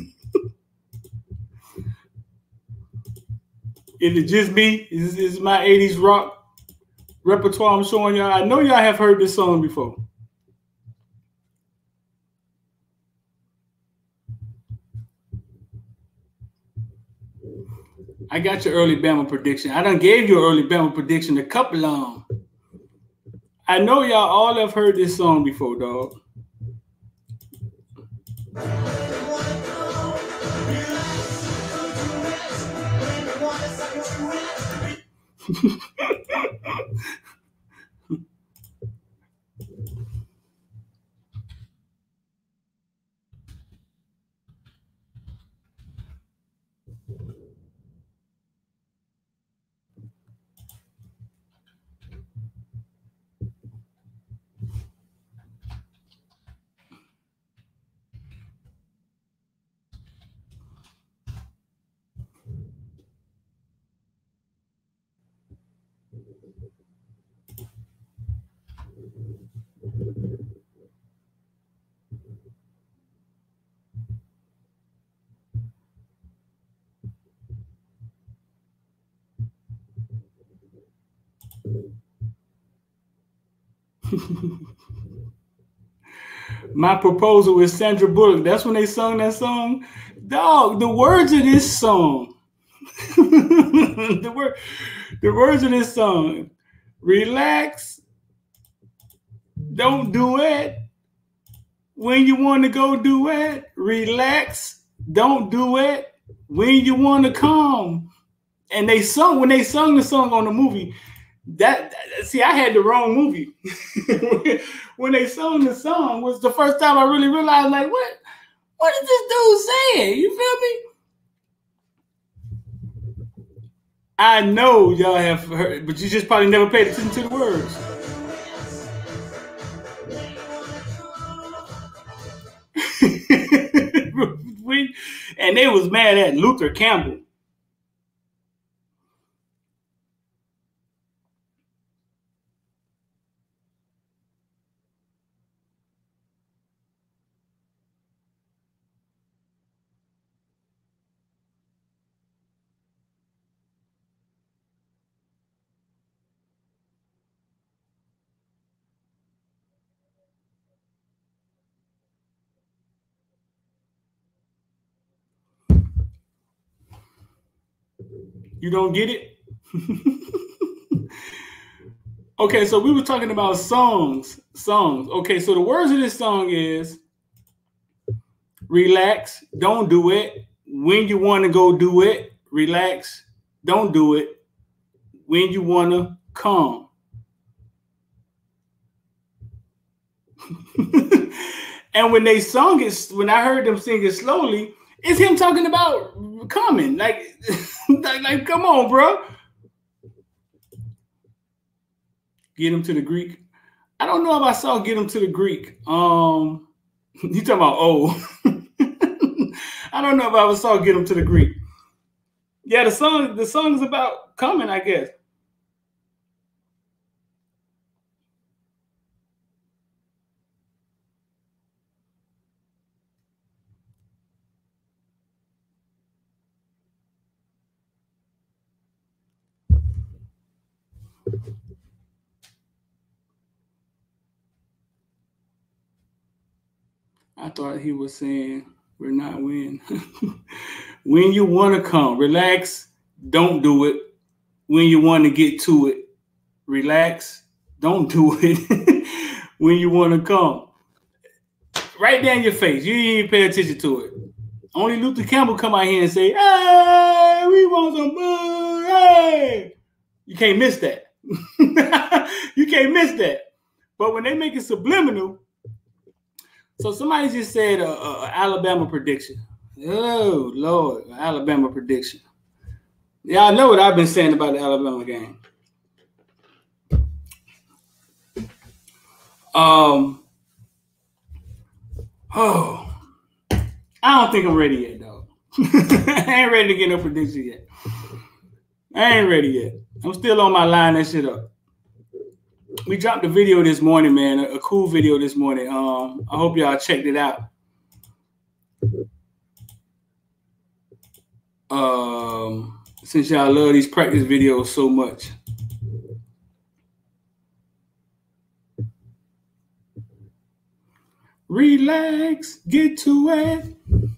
Speaker 1: Is it just me? Is this my 80s rock repertoire I'm showing y'all? I know y'all have heard this song before. I got your early Bama prediction. I done gave you an early Bama prediction, a couple of them. I know y'all all have heard this song before, dog. My Proposal with Sandra Bullock. That's when they sung that song. Dog, the words of this song. the words of this song. Relax. Don't do it. When you want to go do it, relax. Don't do it. When you want to come. And when they sung the song on the movie, see, I had the wrong movie. When they sung the song was the first time I really realized, like, what is this dude saying? You feel me? I know y'all have heard, but you just probably never paid attention to the words. And they was mad at Luther Campbell. You don't get it? Okay, so we were talking about songs. Okay, so the words of this song is relax, don't do it. When you want to go do it, relax, don't do it. When you want to come. And when they sung it, when I heard them sing it slowly, it's him talking about coming. Like come on, bro. Get him to the Greek. I don't know if I saw Get Him to the Greek. You talking about I don't know if I ever saw Get Him to the Greek. Yeah, the song is about coming, I guess. I thought he was saying we're not when. When you want to come, relax, don't do it. When you want to get to it, relax, don't do it. When you want to come. Right down your face. You didn't even pay attention to it. Only Luther Campbell come out here and say, hey, we want some boo, hey. You can't miss that. You can't miss that. But when they make it subliminal, so somebody just said Alabama prediction. Oh, Lord, Alabama prediction. Y'all know what I've been saying about the Alabama game. I don't think I'm ready yet, dog. I ain't ready to get no prediction yet. I ain't ready yet. I'm still on my line that shit up. We dropped a video this morning, man. A cool video this morning. I hope y'all checked it out. Since y'all love these practice videos so much. Relax, get to it.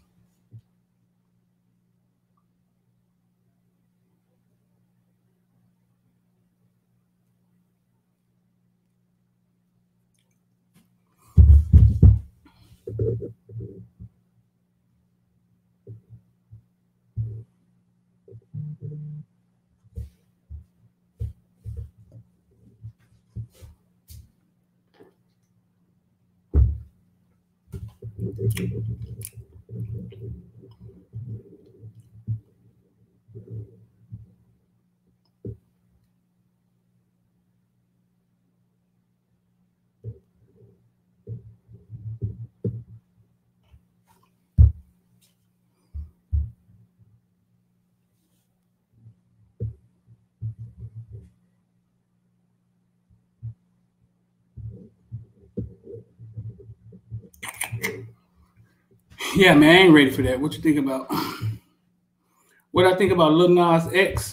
Speaker 1: Yeah, man, I ain't ready for that. What you think about? What I think about Lil Nas X?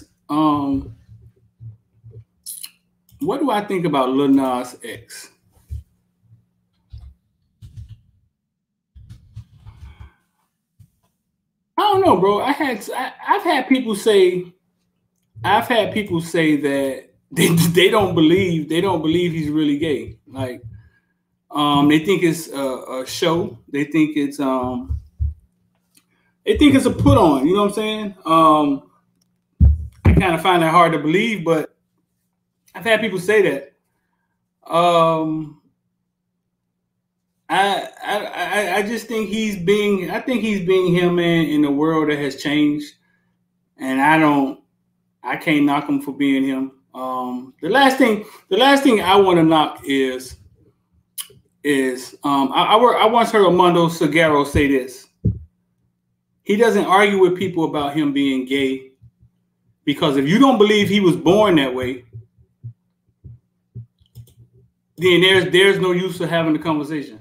Speaker 1: What do I think about Lil Nas X? I don't know, bro. I've had people say that they don't believe he's really gay. Like, they think it's a show. They think it's a put on. You know what I'm saying? I kind of find that hard to believe, but I've had people say that. I just think he's being him, man, in a world that has changed, and I can't knock him for being him. The last thing I want to knock is I once heard Armando Salguero say this. He doesn't argue with people about him being gay, because if you don't believe he was born that way, then there's no use of having the conversation.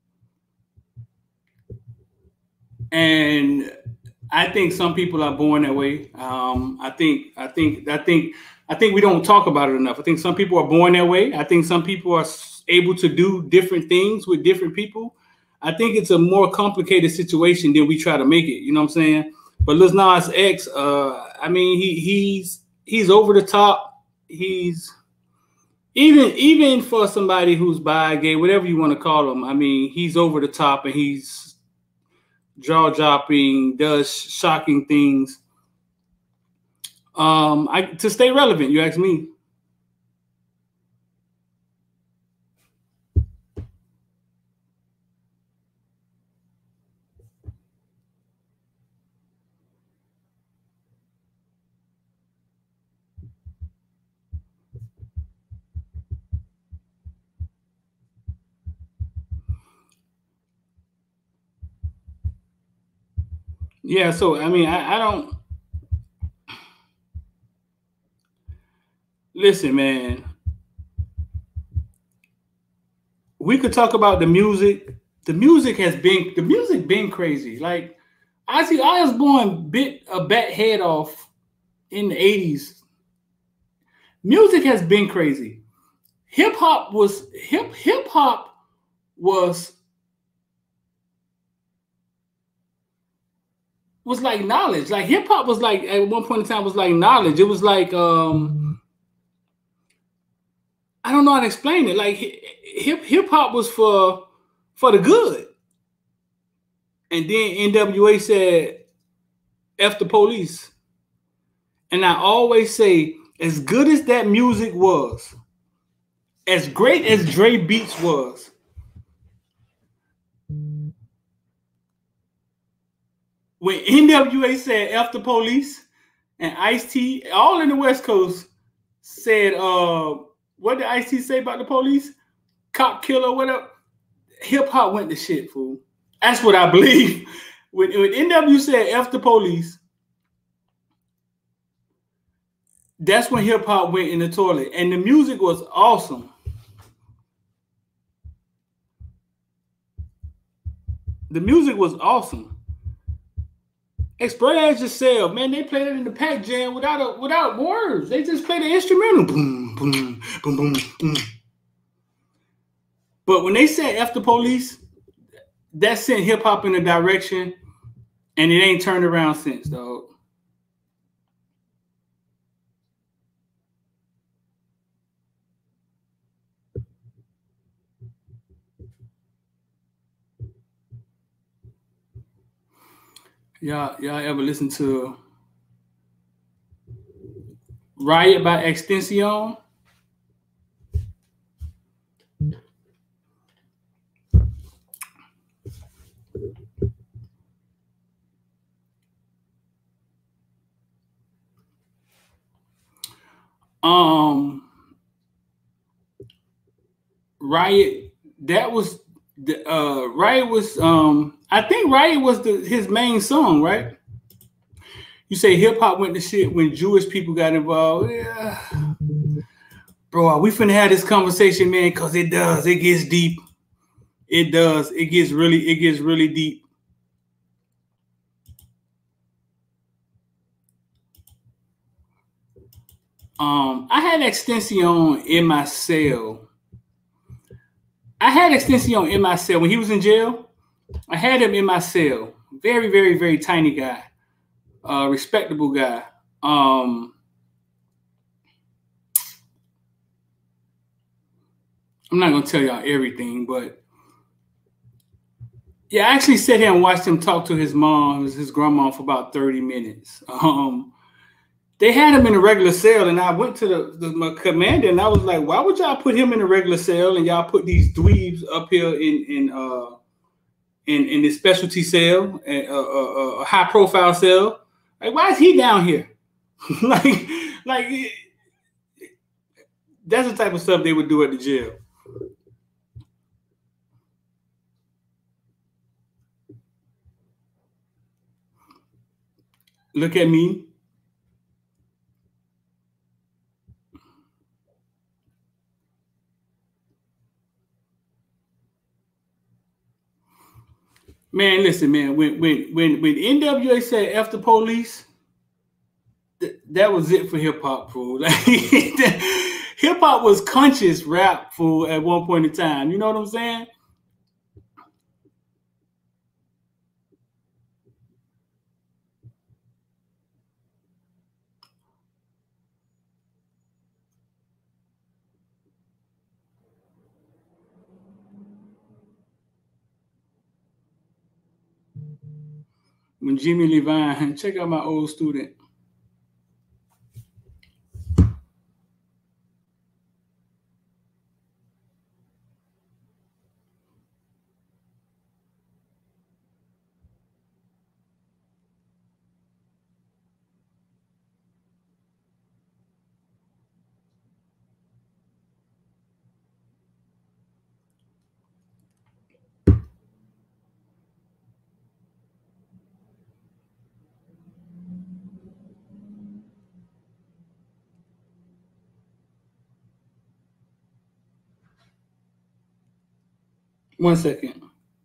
Speaker 1: And I think some people are born that way. I think we don't talk about it enough. I think some people are born that way. I think some people are able to do different things with different people. I think it's a more complicated situation than we try to make it. You know what I'm saying? But Lil Nas X, I mean, he's over the top. He's even for somebody who's bi, gay, whatever you want to call him. I mean, he's over the top and he's jaw dropping, does shocking things. To stay relevant, you ask me. Yeah, so I mean, I don't listen, man. We could talk about the music. The music been crazy. Like Ozzy Osbourne bit a bat head off in the 80s. Music has been crazy. Hip hop was like knowledge. Like hip hop was like at one point in time was like knowledge. It was like I don't know how to explain it. Like hip hop was for the good. And then NWA said F the police. And I always say, as good as that music was, as great as Dre Beats was, when NWA said F the police and Ice-T, all in the West Coast, said, what did Ice-T say about the police? Cop killer, whatever. Hip hop went to shit, fool. That's what I believe. When NW said F the police, that's when hip hop went in the toilet. And the music was awesome. The music was awesome. Express yourself, man. They played it in the Pac Jam without words. They just played the instrumental. Boom, boom, boom, boom, boom. But when they said F the police, that sent hip hop in a direction, and it ain't turned around since, dog. Y'all ever listen to Riot by Extension? Riot, that was the Riot was I think Riot was his main song, right? You say hip hop went to shit when Jewish people got involved. Yeah. Bro, we finna have this conversation, man, because it does. It gets deep. It does. It gets really deep. I had Extension in my cell. When he was in jail. I had him in my cell. Very, very, very tiny guy. Respectable guy. I'm not gonna tell y'all everything, but yeah, I actually sat here and watched him talk to his mom, his grandma, for about 30 minutes. They had him in a regular cell, and I went to my commander, and I was like, "Why would y'all put him in a regular cell, and y'all put these dweebs up here in this specialty cell, a high profile cell? Like, why is he down here? like that's the type of stuff they would do at the jail." Look at me. Man, listen, man. When NWA said F the police, that was it for hip hop, fool. Like, hip hop was conscious rap, fool, at one point in time. You know what I'm saying? When Jimmy Levine, check out my old student. One second.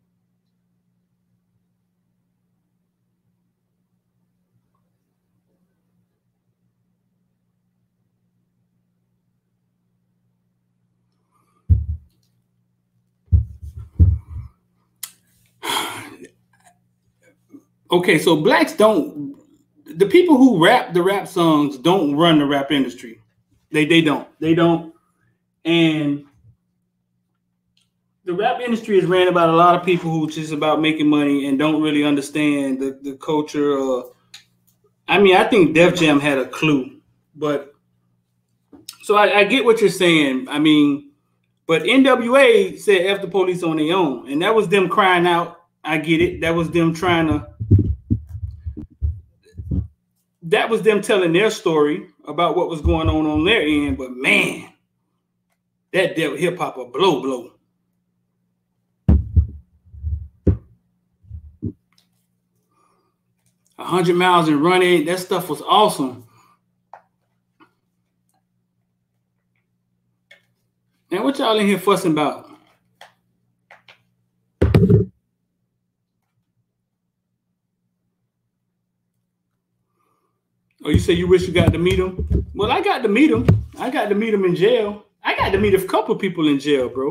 Speaker 1: Okay, so blacks don't. The people who rap the rap songs don't run the rap industry. They don't. And the rap industry is ran about a lot of people who just about making money and don't really understand the culture. I mean, I think Def Jam had a clue, but so I get what you're saying. I mean, but NWA said F the police on their own, and that was them crying out. I get it. That was them trying to. That was them telling their story about what was going on their end. But man, that devil hip hop a blow. 100 miles and running. That stuff was awesome. Man, what y'all in here fussing about? Oh, you say you wish you got to meet him? Well, I got to meet him. I got to meet him in jail. I got to meet a couple of people in jail, bro.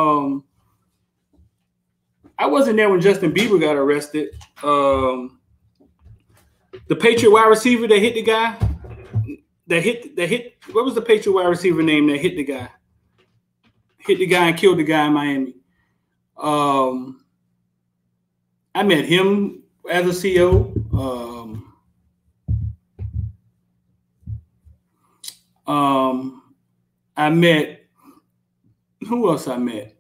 Speaker 1: I wasn't there when Justin Bieber got arrested. The Patriot wide receiver that hit the guy, that hit. What was the Patriot wide receiver name that hit the guy? Hit the guy and killed the guy in Miami. I met him as a CO. I met, who else I met?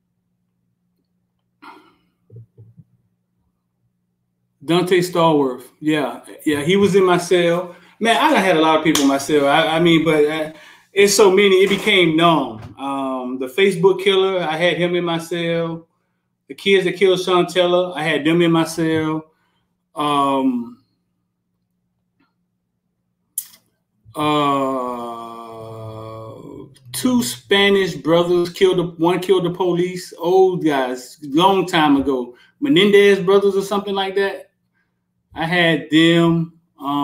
Speaker 1: Dante Stallworth. Yeah, he was in my cell. Man, I done had a lot of people in my cell. I mean, but it's so many, it became known. The Facebook killer, I had him in my cell. The kids that killed Sean Teller, I had them in my cell. Two Spanish brothers one killed the police, old guys, long time ago. Menendez brothers or something like that. I had them.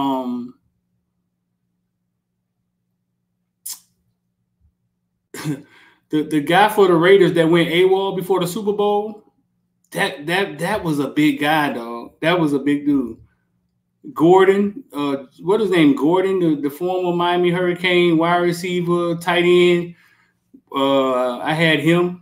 Speaker 1: The guy for the Raiders that went AWOL before the Super Bowl, that was a big guy, dog. That was a big dude. Gordon, what is his name? Gordon, the former Miami Hurricane wide receiver, tight end. I had him.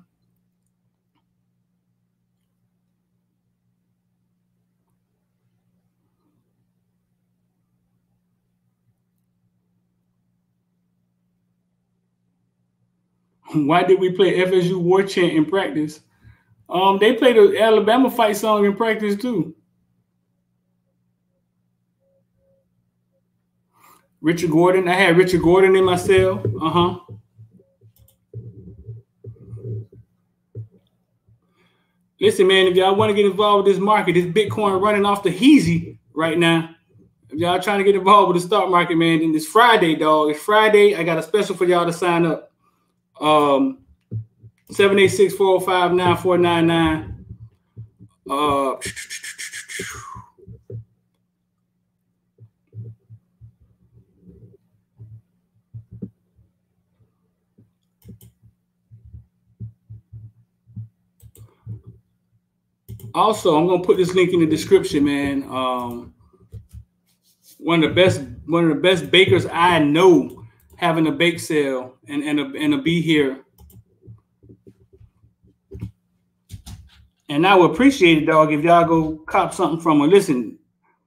Speaker 1: Why did we play FSU War Chant in practice? They played the Alabama fight song in practice too. Richard Gordon. I had Richard Gordon in my cell. Listen, man, if y'all want to get involved with this market, this Bitcoin running off the heezy right now. If y'all trying to get involved with the stock market, man, then it's Friday, dog. It's Friday. I got a special for y'all to sign up. 786-405-9499. Also, I'm gonna put this link in the description, man. One of the best bakers I know having a bake sale and a be here. And I would appreciate it, dog, if y'all go cop something from her. Listen,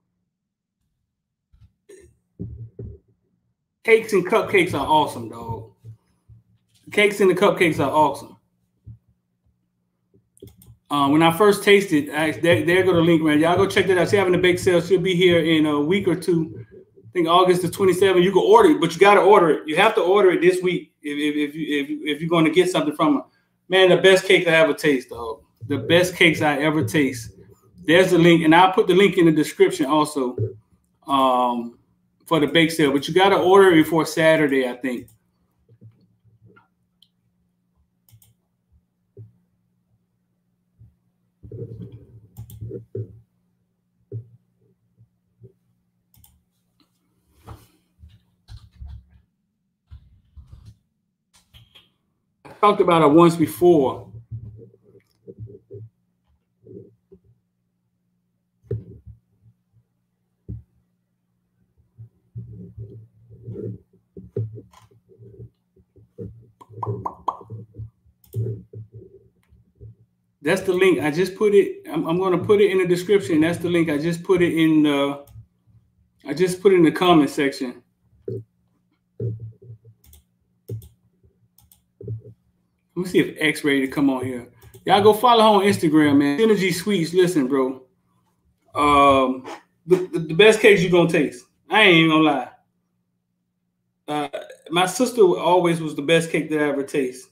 Speaker 1: cakes and cupcakes are awesome, dog. Cakes and the cupcakes are awesome. When I first tasted, there go the link, man. Y'all go check that out. She's having a bake sale. She'll be here in a week or two. I think August the 27th. You can order it, but you got to order it. You have to order it this week if you're going to get something from her. Man, the best cake I ever taste, dog. The best cakes I ever taste. There's the link, and I'll put the link in the description also for the bake sale. But you got to order it before Saturday, I think. I talked about it once before. That's the link. I just put it. I'm going to put it in the description. That's the link. I just put it in the. I just put it in the comment section. Let me see if X ready to come on here. Y'all go follow her on Instagram, man. Synergy Sweets. Listen, bro. The best cakes you're gonna taste. I ain't even gonna lie. My sister always was the best cake that I ever taste.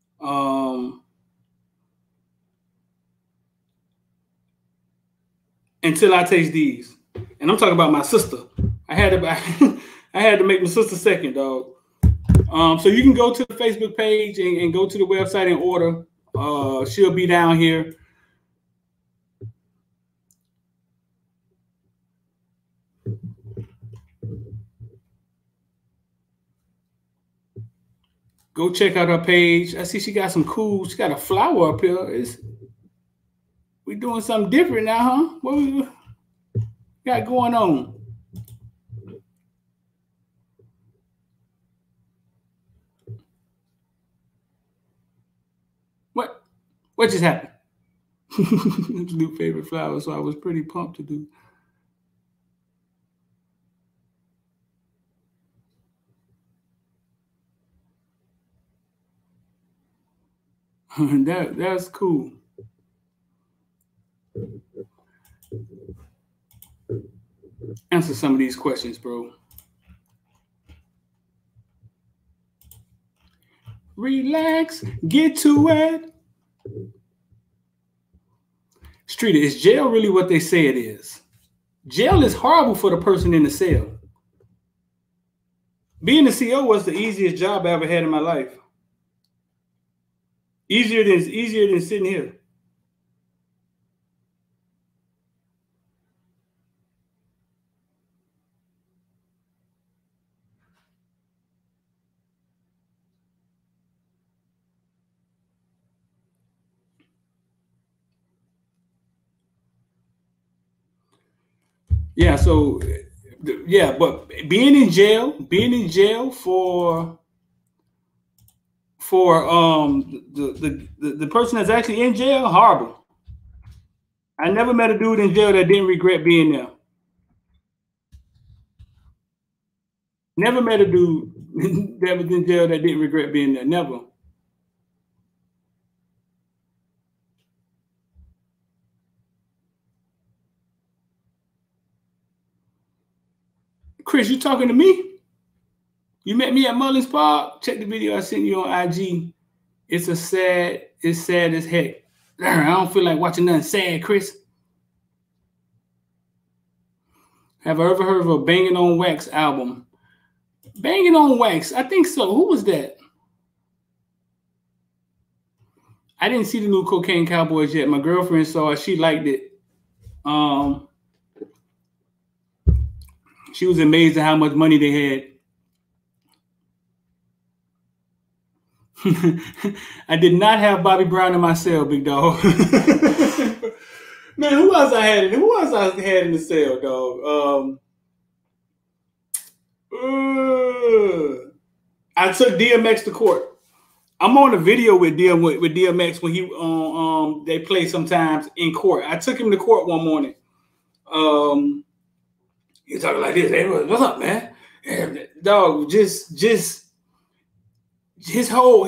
Speaker 1: Until I taste these, and I'm talking about my sister. I had to make my sister second, dog. So you can go to the Facebook page and go to the website and order. She'll be down here. Go check out her page. I see she got some cool. She got a flower up here. We doing something different now, huh? What we got going on? What just happened? New favorite flower, so I was pretty pumped to do. That's cool. Answer some of these questions, bro. Relax, get to it. Streeter, is jail really what they say it is? Jail is horrible for the person in the cell. Being the CO was the easiest job I ever had in my life. Easier than sitting here. Yeah, so yeah, but being in jail for the person that's actually in jail, horrible. I never met a dude in jail that didn't regret being there. Never met a dude that was in jail that didn't regret being there. Never. Chris, you talking to me? You met me at Mullins Park? Check the video I sent you on IG. It's sad as heck. I don't feel like watching nothing sad, Chris. Have I ever heard of a Banging on Wax album? Banging on Wax, I think so. Who was that? I didn't see the new Cocaine Cowboys yet. My girlfriend saw it. She liked it. She was amazed at how much money they had. I did not have Bobby Brown in my cell, big dog. Man, who else I had in the cell, dog? I took DMX to court. I'm on a video with DMX when he they play sometimes in court. I took him to court one morning. He's talking like this. Hey, what's up, man? And dog, just his whole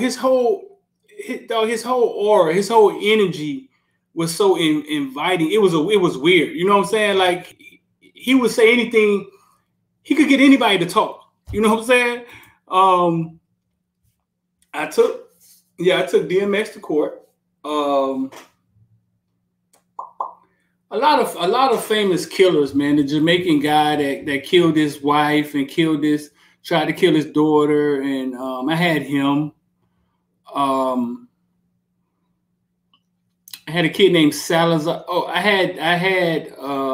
Speaker 1: aura, his whole energy was so inviting. It was weird. You know what I'm saying? Like he would say anything. He could get anybody to talk. You know what I'm saying? I took DMX to court. A lot of famous killers, man. The Jamaican guy that killed his wife and tried to kill his daughter, and I had him. I had a kid named Salazar. Oh, I had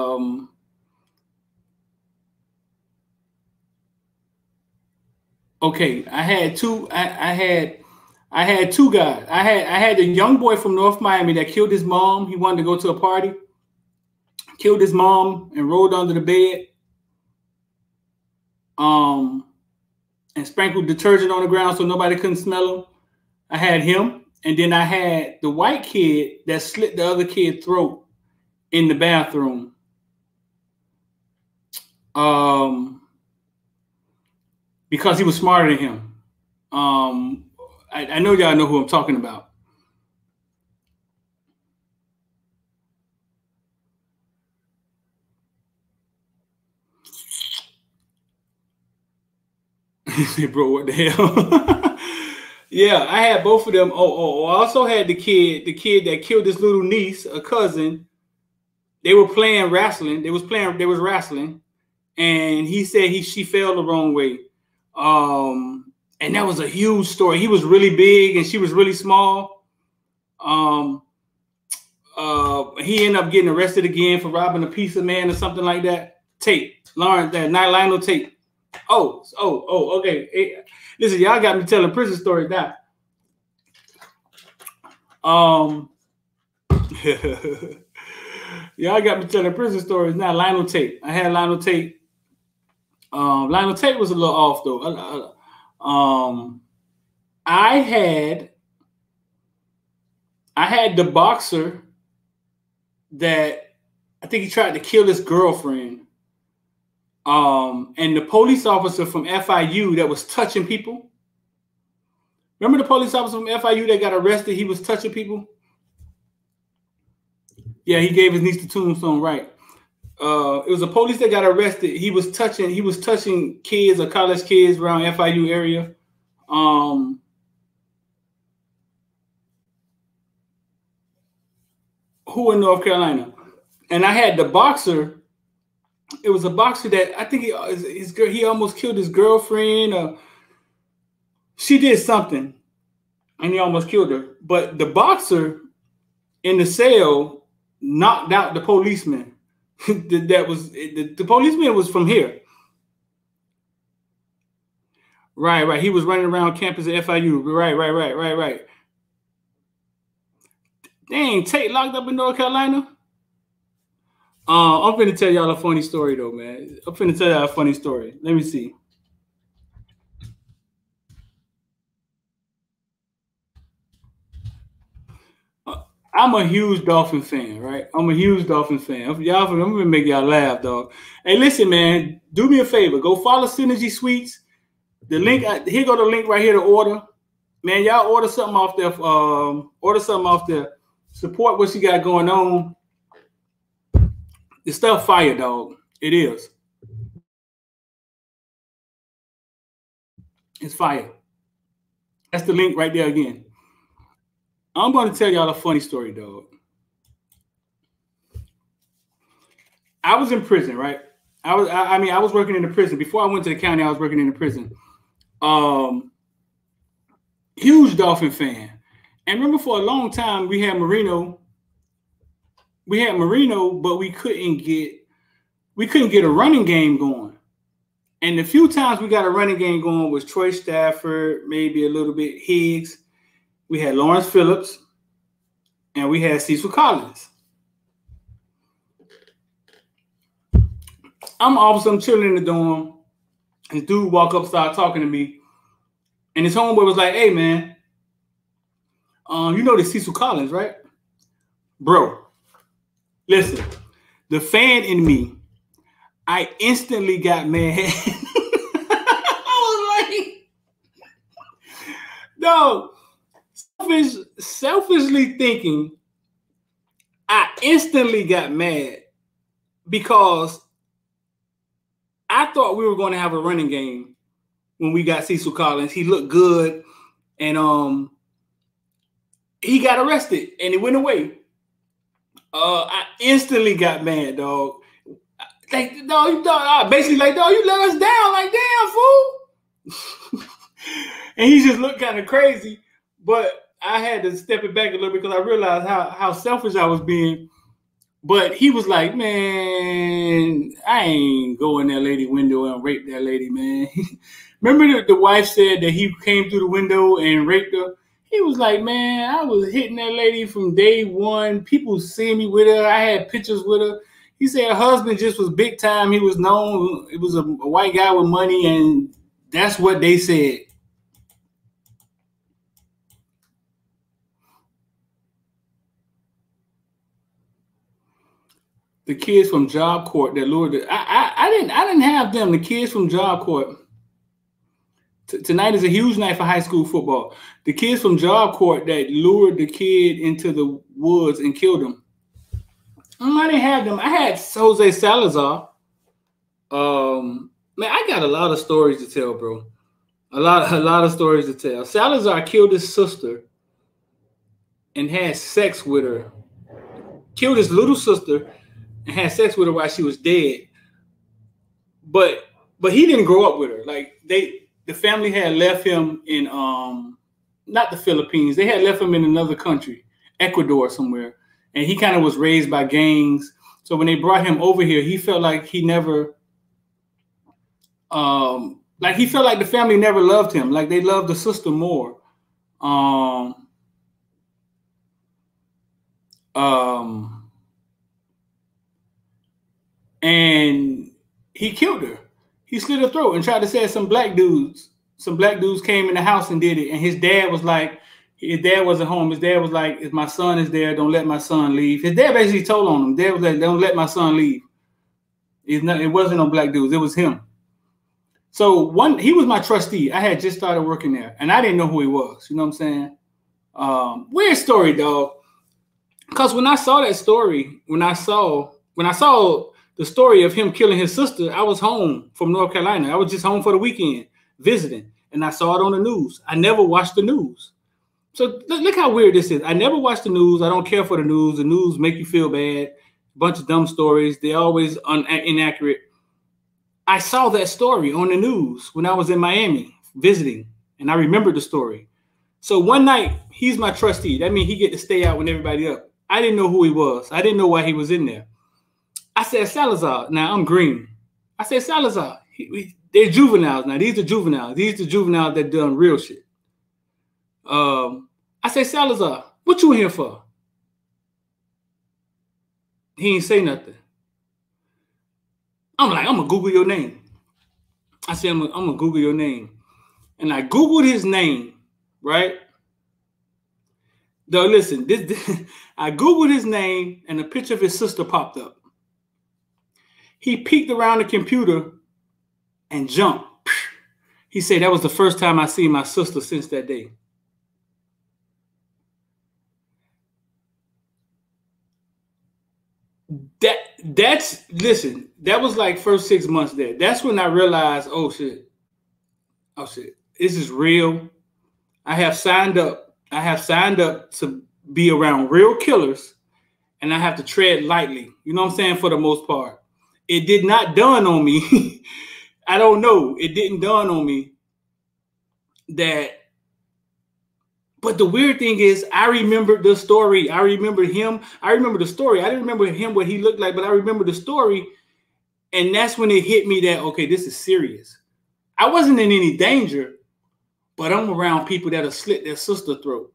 Speaker 1: okay, I had two. I had two guys. I had a young boy from North Miami that killed his mom. He wanted to go to a party, killed his mom, and rolled under the bed. And sprinkled detergent on the ground so nobody couldn't smell him. I had him, and then I had the white kid that slit the other kid's throat in the bathroom. Because he was smarter than him. I know y'all know who I'm talking about. Bro, what the hell? Yeah, I had both of them. I also had the kid that killed his little niece, a cousin. They were playing wrestling. They was wrestling, and he said she fell the wrong way. And that was a huge story. He was really big and she was really small. He ended up getting arrested again for robbing a pizza man or something like that. Lionel Tate. Okay. Hey, listen, y'all got me telling prison stories now. Y'all got me telling prison stories now. Lionel Tate. I had Lionel Tate. Lionel Tate was a little off though. I had the boxer that I think he tried to kill his girlfriend. And the police officer from FIU that was touching people. Remember the police officer from FIU that got arrested? He was touching people. Yeah, he gave his niece the tombstone, right? It was a police that got arrested. He was touching kids or college kids around FIU area. Who in North Carolina? And I had the boxer. It was a boxer that I think he almost killed his girlfriend. She did something, and he almost killed her. But the boxer in the cell knocked out the policeman. The policeman was from here. Right. He was running around campus at FIU. Right. Dang, Tate locked up in North Carolina. I'm finna tell y'all a funny story though, man. I'm finna tell y'all a funny story. Let me see. I'm a huge Dolphin fan, right? I'm gonna make y'all laugh, dog. Hey, listen, man. Do me a favor. Go follow Synergy Sweets. The link here go the link right here to order. Man, y'all order something off there. Support what you got going on. The stuff fire, dog. It is. It's fire. That's the link right there again. I'm going to tell y'all a funny story, dog. I was in prison, right? I was working in the prison. Before I went to the county, I was working in the prison. Huge Dolphin fan. And remember for a long time, we had Marino, but we couldn't get a running game going. And the few times we got a running game going was Troy Stafford, maybe a little bit Higgs. We had Lawrence Phillips, and we had Cecil Collins. I'm chilling in the dorm, and this dude walk up, start talking to me, and his homeboy was like, "Hey, man, You know the Cecil Collins, right? Bro, listen, the fan in me, I instantly got mad. I was like, no, selfishly thinking, I instantly got mad because I thought we were going to have a running game when we got Cecil Collins. He looked good, and he got arrested, and it went away. I instantly got mad, dog. Like, dog, basically like, dog, you let us down. Like, damn, fool. And he just looked kind of crazy, but I had to step it back a little bit because I realized how selfish I was being. But he was like, man, I ain't go in that lady window and rape that lady, man. Remember the wife said that he came through the window and raped her? He was like, man, I was hitting that lady from day one. People see me with her. I had pictures with her. He said her husband just was big time. He was known. It was a white guy with money, and that's what they said. The kids from Job Corps that lured it. I didn't have them. The kids from Job Corps. Tonight is a huge night for high school football. The kids from Job Corps that lured the kid into the woods and killed him. I didn't have them. I had Jose Salazar. Man, I got a lot of stories to tell, bro. A lot of stories to tell. Salazar killed his sister and had sex with her. Killed his little sister and had sex with her while she was dead. But he didn't grow up with her. Like the family had left him in not the Philippines. They had left him in another country, Ecuador somewhere. And he kind of was raised by gangs. So when they brought him over here, he felt like he never he felt like the family never loved him. Like they loved the sister more. And he killed her. He slit her throat and tried to say some black dudes came in the house and did it. And his dad wasn't home. His dad was like, if my son is there, don't let my son leave. His dad basically told on him. Dad was like, don't let my son leave. It wasn't no black dudes. It was him. So he was my trustee. I had just started working there and I didn't know who he was. You know what I'm saying? Weird story, dog. Because when I saw that story, when I saw the story of him killing his sister, I was home from North Carolina. I was just home for the weekend visiting, and I saw it on the news. I never watched the news. So look how weird this is. I never watch the news. I don't care for the news. The news make you feel bad. A bunch of dumb stories. They're always inaccurate. I saw that story on the news when I was in Miami visiting, and I remembered the story. So one night, he's my trustee. That means he get to stay out with everybody up. I didn't know who he was. I didn't know why he was in there. I said, Salazar. Now, I'm green. I said, Salazar. They're juveniles now. These are juveniles. These are juveniles that done real shit. I said, Salazar, what you in here for? He ain't say nothing. I'm like, I'm going to Google your name. I said, I'm going to Google your name. And I Googled his name, right? Though, listen, I Googled his name and a picture of his sister popped up. He peeked around the computer and jumped. He said, that was the first time I seen my sister since that day. Listen, that was like first 6 months there. That's when I realized, oh shit, this is real. I have signed up to be around real killers, and I have to tread lightly. You know what I'm saying? For the most part. It did not dawn on me. I don't know. It didn't dawn on me that. But the weird thing is, I remembered the story. I remember him. I remember the story. I didn't remember him, what he looked like, but I remember the story. And that's when it hit me that, okay, this is serious. I wasn't in any danger, but I'm around people that'll slit their sister throat.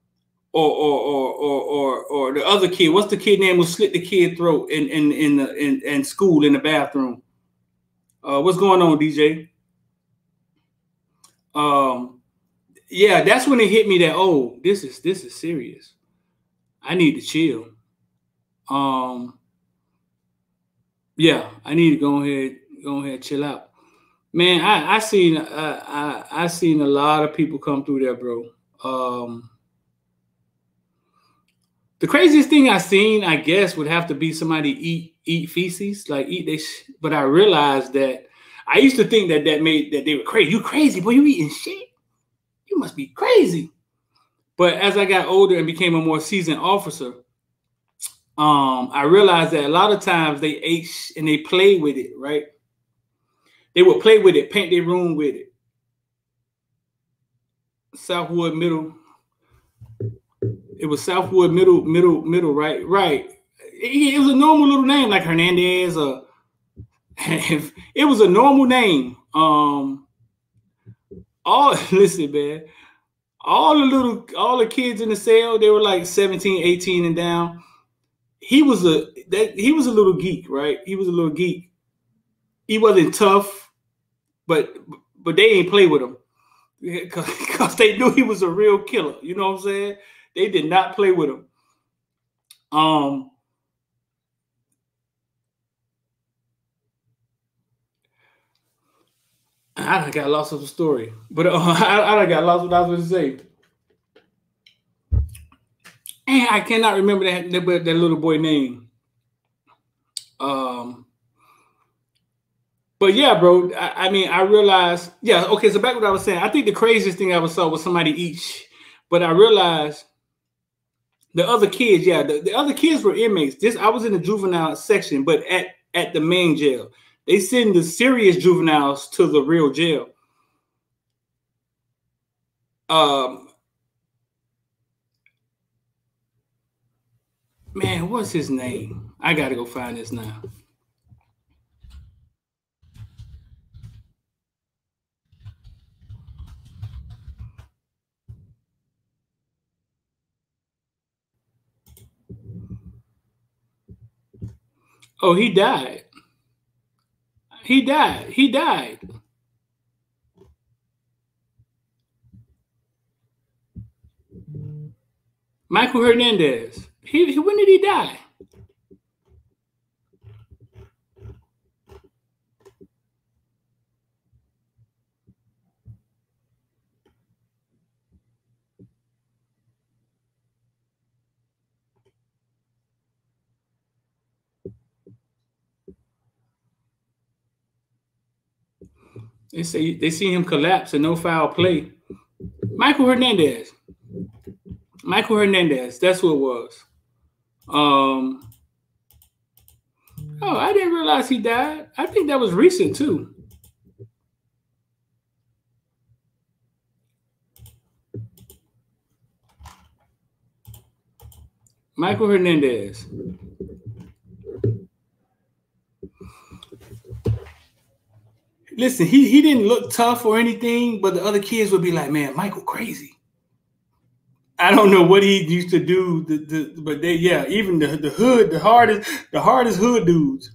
Speaker 1: Or the other kid. What's the kid name who slit the kid throat in school in the bathroom? What's going on, DJ? yeah, that's when it hit me that, oh, this is serious. I need to chill. Yeah, I need to go ahead, chill out. Man, I seen I seen a lot of people come through there, bro. The craziest thing I seen, I guess, would have to be somebody eat feces, like eat they. But I realized that I used to think that they were crazy. You crazy, boy? You eating shit? You must be crazy. But as I got older and became a more seasoned officer, I realized that a lot of times they ate and they played with it, right? They would play with it, paint their room with it. Southwood Middle. It was Southwood Middle, right? Right. It was a normal little name like Hernandez. It was a normal name. Listen, man. All the kids in the cell, they were like 17, 18 and down. He was a little geek, right? He was a little geek. He wasn't tough, but they ain't play with him because they knew he was a real killer. You know what I'm saying? They did not play with him. I got lost of the story, but I got lost what I was going to say. And I cannot remember that little boy name. But yeah, bro. I mean, I realized. Yeah, okay. So back to what I was saying. I think the craziest thing I ever saw was somebody eat. But I realized the other kids. Yeah, the other kids were inmates. I was in the juvenile section, but at the main jail, they send the serious juveniles to the real jail. Man, what's his name? I gotta go find this now. Oh, he died. He died. Michael Hernandez. When did he die? They say they see him collapse and no foul play. Michael Hernandez. That's who it was. Oh, I didn't realize he died. I think that was recent too. Michael Hernandez. Listen, he didn't look tough or anything, but the other kids would be like, man, Michael crazy. I don't know what he used to do, but even the hood, the hardest hood dudes.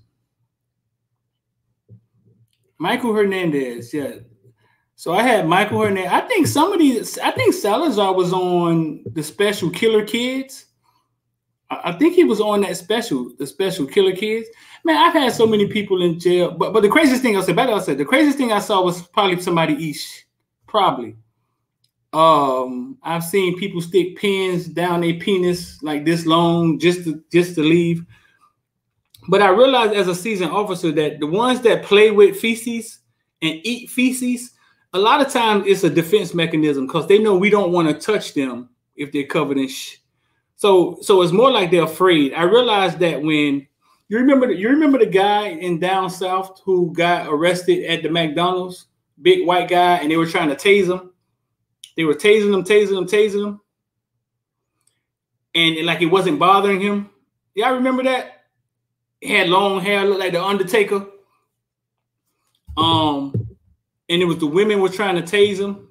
Speaker 1: Michael Hernandez, yeah. So I had Michael Hernandez. I think Salazar was on the special Killer Kids. I think he was on that the special Killer Kids. Man, I've had so many people in jail, but the craziest thing the craziest thing I saw was probably somebody eat. Probably. I've seen people stick pins down their penis like this long just to leave. But I realized as a seasoned officer that the ones that play with feces and eat feces, a lot of times it's a defense mechanism because they know we don't want to touch them if they're covered in So it's more like they're afraid. I realized that when you remember the guy in down south who got arrested at the McDonald's, big white guy, and they were trying to tase him. They were tasing him, and like it wasn't bothering him. Y'all remember that? He had long hair, looked like the Undertaker. And it was the women were trying to tase him.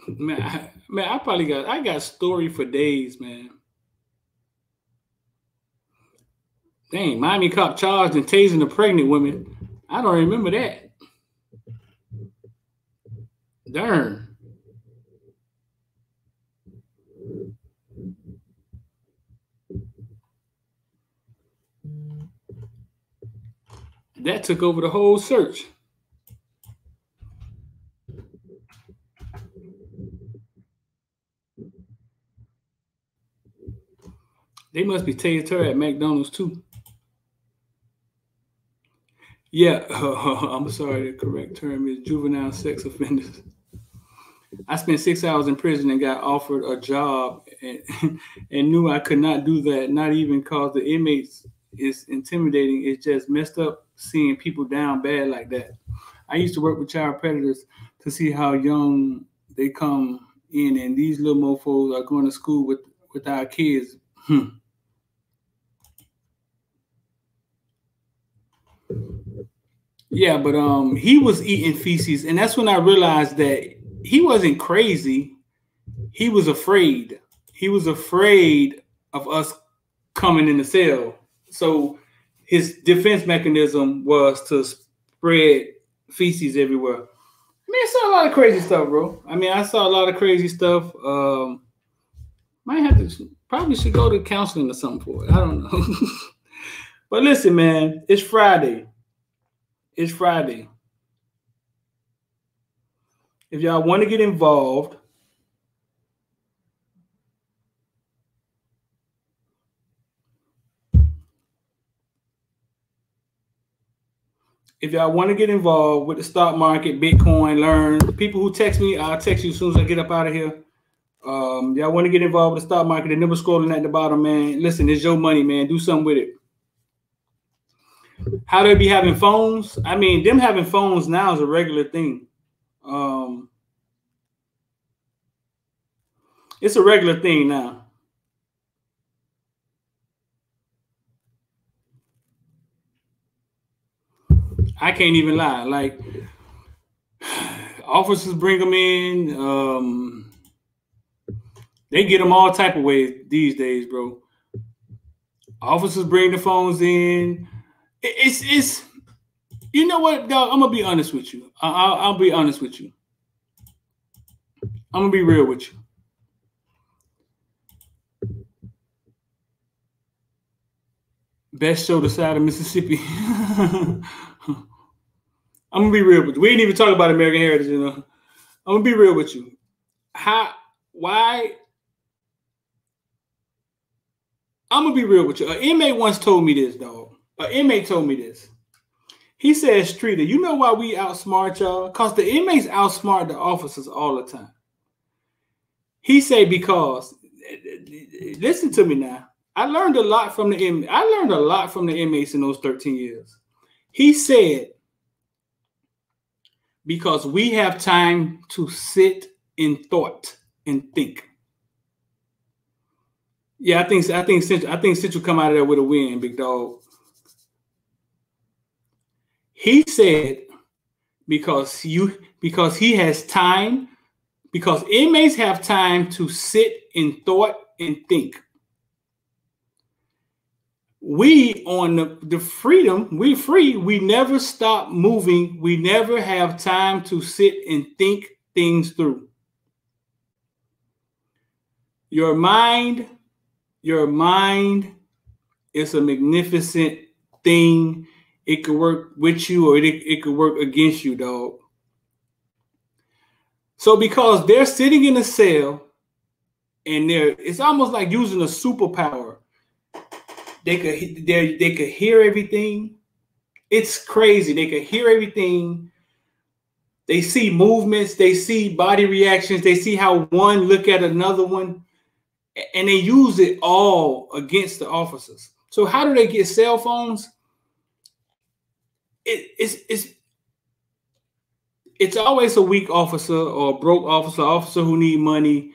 Speaker 1: Man, I got story for days, man. Dang, Miami cop charged and tasing a pregnant woman. I don't remember that. Darn. That took over the whole search. They must be tased her at McDonald's too. Yeah, I'm sorry, the correct term is juvenile sex offenders. I spent 6 hours in prison and got offered a job and knew I could not do that, not even cause the inmates is intimidating. It's just messed up seeing people down bad like that. I used to work with child predators to see how young they come in, and these little mofos are going to school with our kids. Yeah, but he was eating feces, and that's when I realized that he wasn't crazy. He was afraid. He was afraid of us coming in the cell. So his defense mechanism was to spread feces everywhere. I mean, I saw a lot of crazy stuff, bro. I mean, I saw a lot of crazy stuff. Might have to, probably should go to counseling or something for it. I don't know. But listen, man, it's Friday. It's Friday. If y'all want to get involved, with the stock market, Bitcoin, learn. The people who text me, I'll text you as soon as I get up out of here. Y'all want to get involved with the stock market, the number scrolling at the bottom, man. Listen, it's your money, man. Do something with it. How they be having phones? I mean, them having phones now is a regular thing. It's a regular thing now. I can't even lie. Like, officers bring them in. They get them all type of ways these days, bro. Officers bring the phones in. It's you know what, dog? I'm gonna be honest with you. I'll be honest with you. I'm gonna be real with you. Best show the side of Mississippi. I'm gonna be real with you. We ain't even talking about American Heritage, you know. I'm gonna be real with you. Why? I'm gonna be real with you. An inmate once told me this, dog. An inmate told me this. He said, Streeter, you know why we outsmart y'all? Because the inmates outsmart the officers all the time. He said, because, listen to me now. I learned a lot from the inmates in those 13 years. He said, because we have time to sit in thought and think. Yeah, I think Central come out of there with a win, big dog. He said because he has time, because inmates have time to sit in thought and think. We on the freedom, we free, we never stop moving. We never have time to sit and think things through. Your mind is a magnificent thing. It could work with you or it could work against you, dog. So because they're sitting in a cell and it's almost like using a superpower. They could hear everything. It's crazy. They could hear everything. They see movements. They see body reactions. They see how one look at another one. And they use it all against the officers. So how do they get cell phones? It's always a weak officer or a broke officer who need money,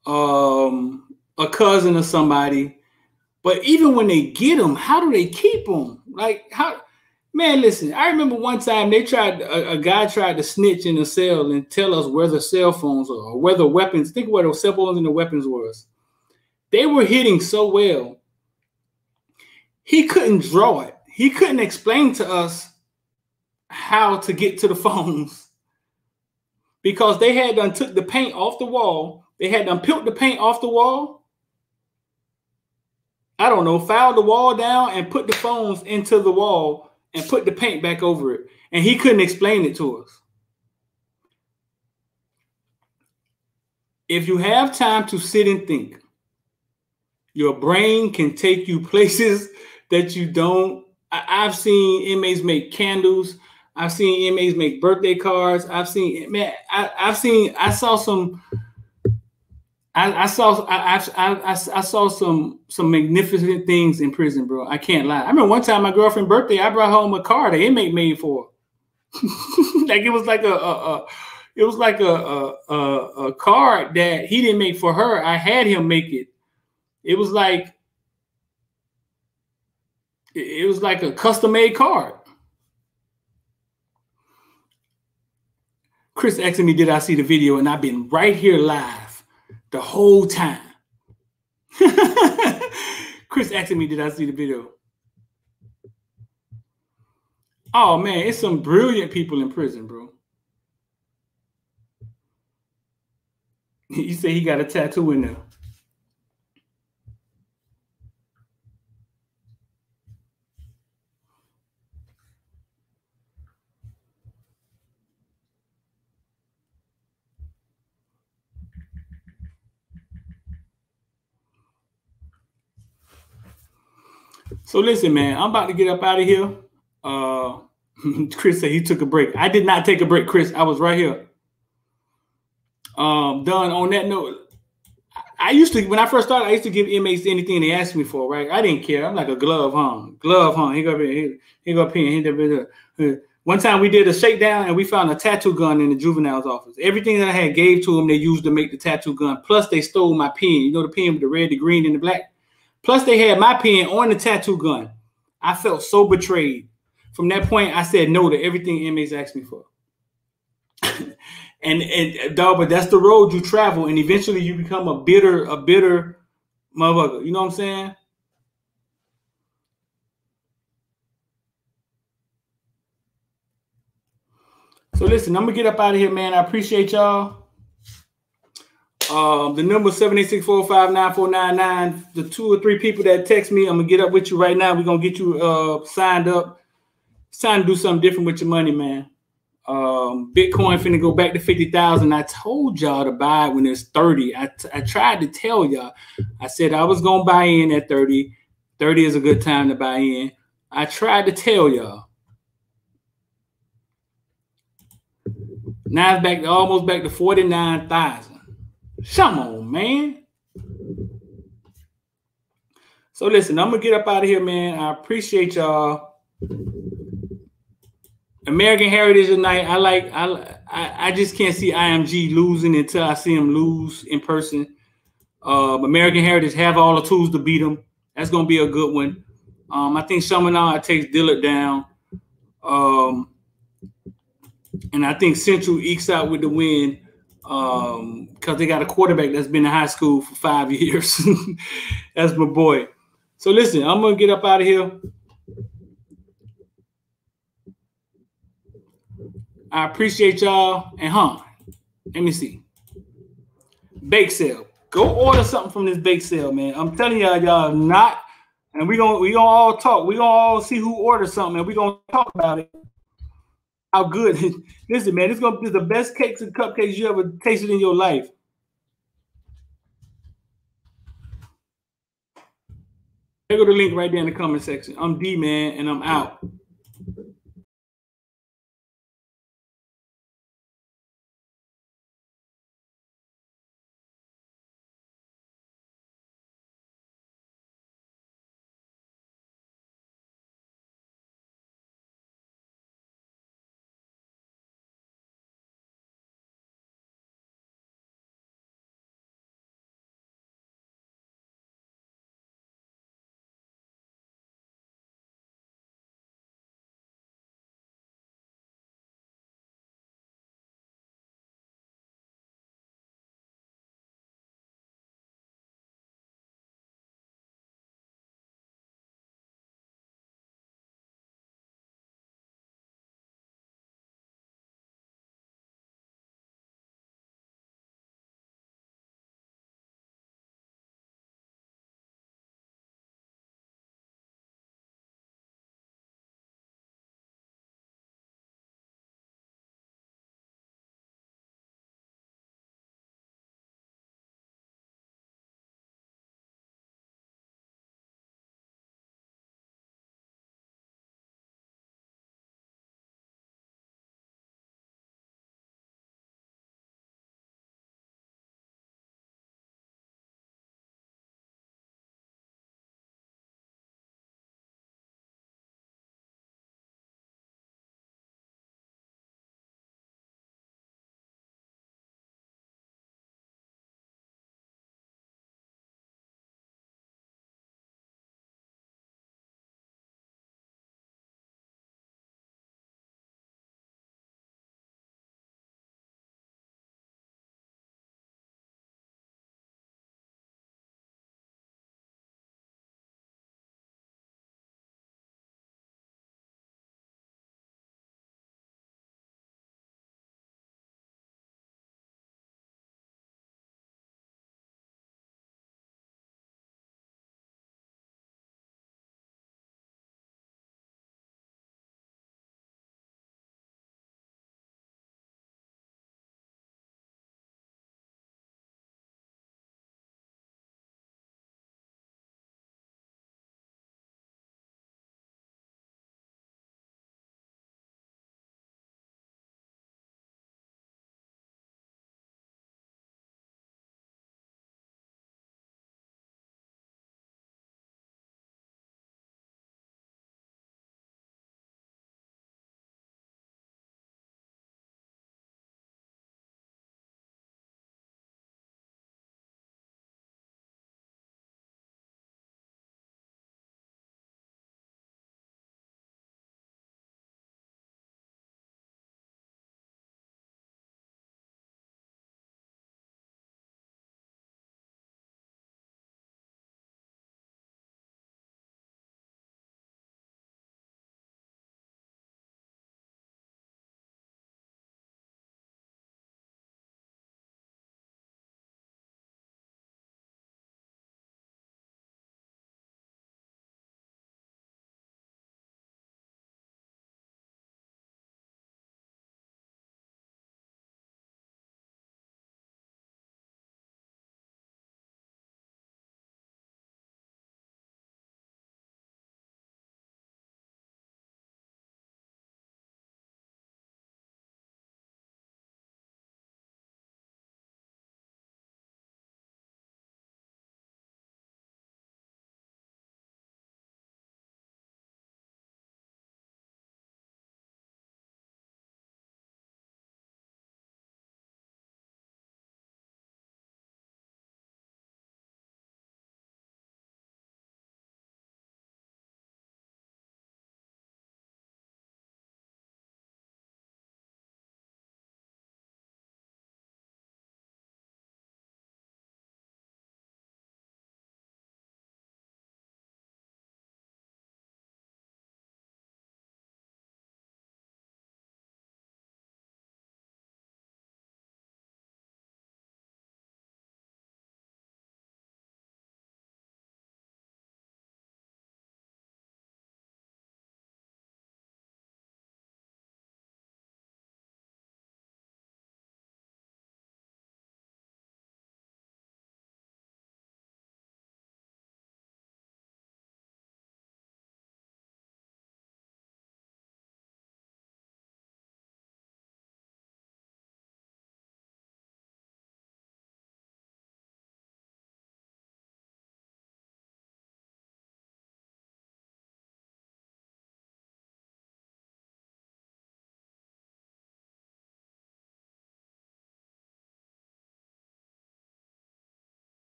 Speaker 1: a cousin of somebody. But even when they get them, how do they keep them? Like, how, Man, listen, I remember one time they tried, a guy tried to snitch in the cell and tell us where the cell phones are or where the weapons, think where the cell phones and the weapons was. They were hitting so well. He couldn't draw it. He couldn't explain to us how to get to the phones because they had done took the paint off the wall. They had done peeled the paint off the wall. I don't know, filed the wall down and put the phones into the wall and put the paint back over it. And he couldn't explain it to us. If you have time to sit and think, your brain can take you places that you don't. I've seen inmates make candles. I've seen inmates make birthday cards. I saw some magnificent things in prison, bro. I can't lie. I remember one time my girlfriend's birthday, I brought home a card an inmate made for her. Like it was like a card that he didn't make for her. I had him make it. It was like a custom-made card. Chris asking me, did I see the video? And I've been right here live the whole time. Chris asking me, did I see the video? Oh, man, it's some brilliant people in prison, bro. He said he got a tattoo in there. So listen, man, I'm about to get up out of here. Chris said he took a break. I did not take a break, Chris. I was right here. Done. On that note, when I first started, I used to give inmates anything they asked me for, right? I didn't care. I'm like a glove, huh? He go up here. One time we did a shakedown and we found a tattoo gun in the juvenile's office. Everything that I had gave to them, they used to make the tattoo gun. Plus, they stole my pen. You know the pen with the red, the green, and the black? Plus, they had my pen on the tattoo gun. I felt so betrayed. From that point, I said no to everything inmates asked me for. and dog, but that's the road you travel, and eventually you become a bitter motherfucker. You know what I'm saying? So listen, I'm gonna get up out of here, man. I appreciate y'all. The number 786-459-9499. The 2 or 3 people that text me, I'm gonna get up with you right now. We're gonna get you signed up. It's time to do something different with your money, man. Bitcoin finna go back to 50,000. I told y'all to buy it when it's 30. I tried to tell y'all. I said I was gonna buy in at 30. 30 is a good time to buy in. I tried to tell y'all. Now it's back to almost back to 49,000. Come on, man. So listen, I'm gonna get up out of here, man. I appreciate y'all. American Heritage tonight. I just can't see IMG losing until I see him lose in person. American Heritage have all the tools to beat them. That's gonna be a good one. I think Chaminade takes Dillard down. And I think Central ekes out with the win because they got a quarterback that's been in high school for 5 years. That's my boy. So listen, I'm going to get up out of here. I appreciate y'all. And let me see. Bake sale. Go order something from this bake sale, man. I'm telling y'all not. And we gonna all talk. We gonna all see who orders something, and we gonna talk about it. How good. Listen, man, this is gonna be the best cakes and cupcakes you ever tasted in your life. There go the link right there in the comment section. I'm D, man, and I'm out.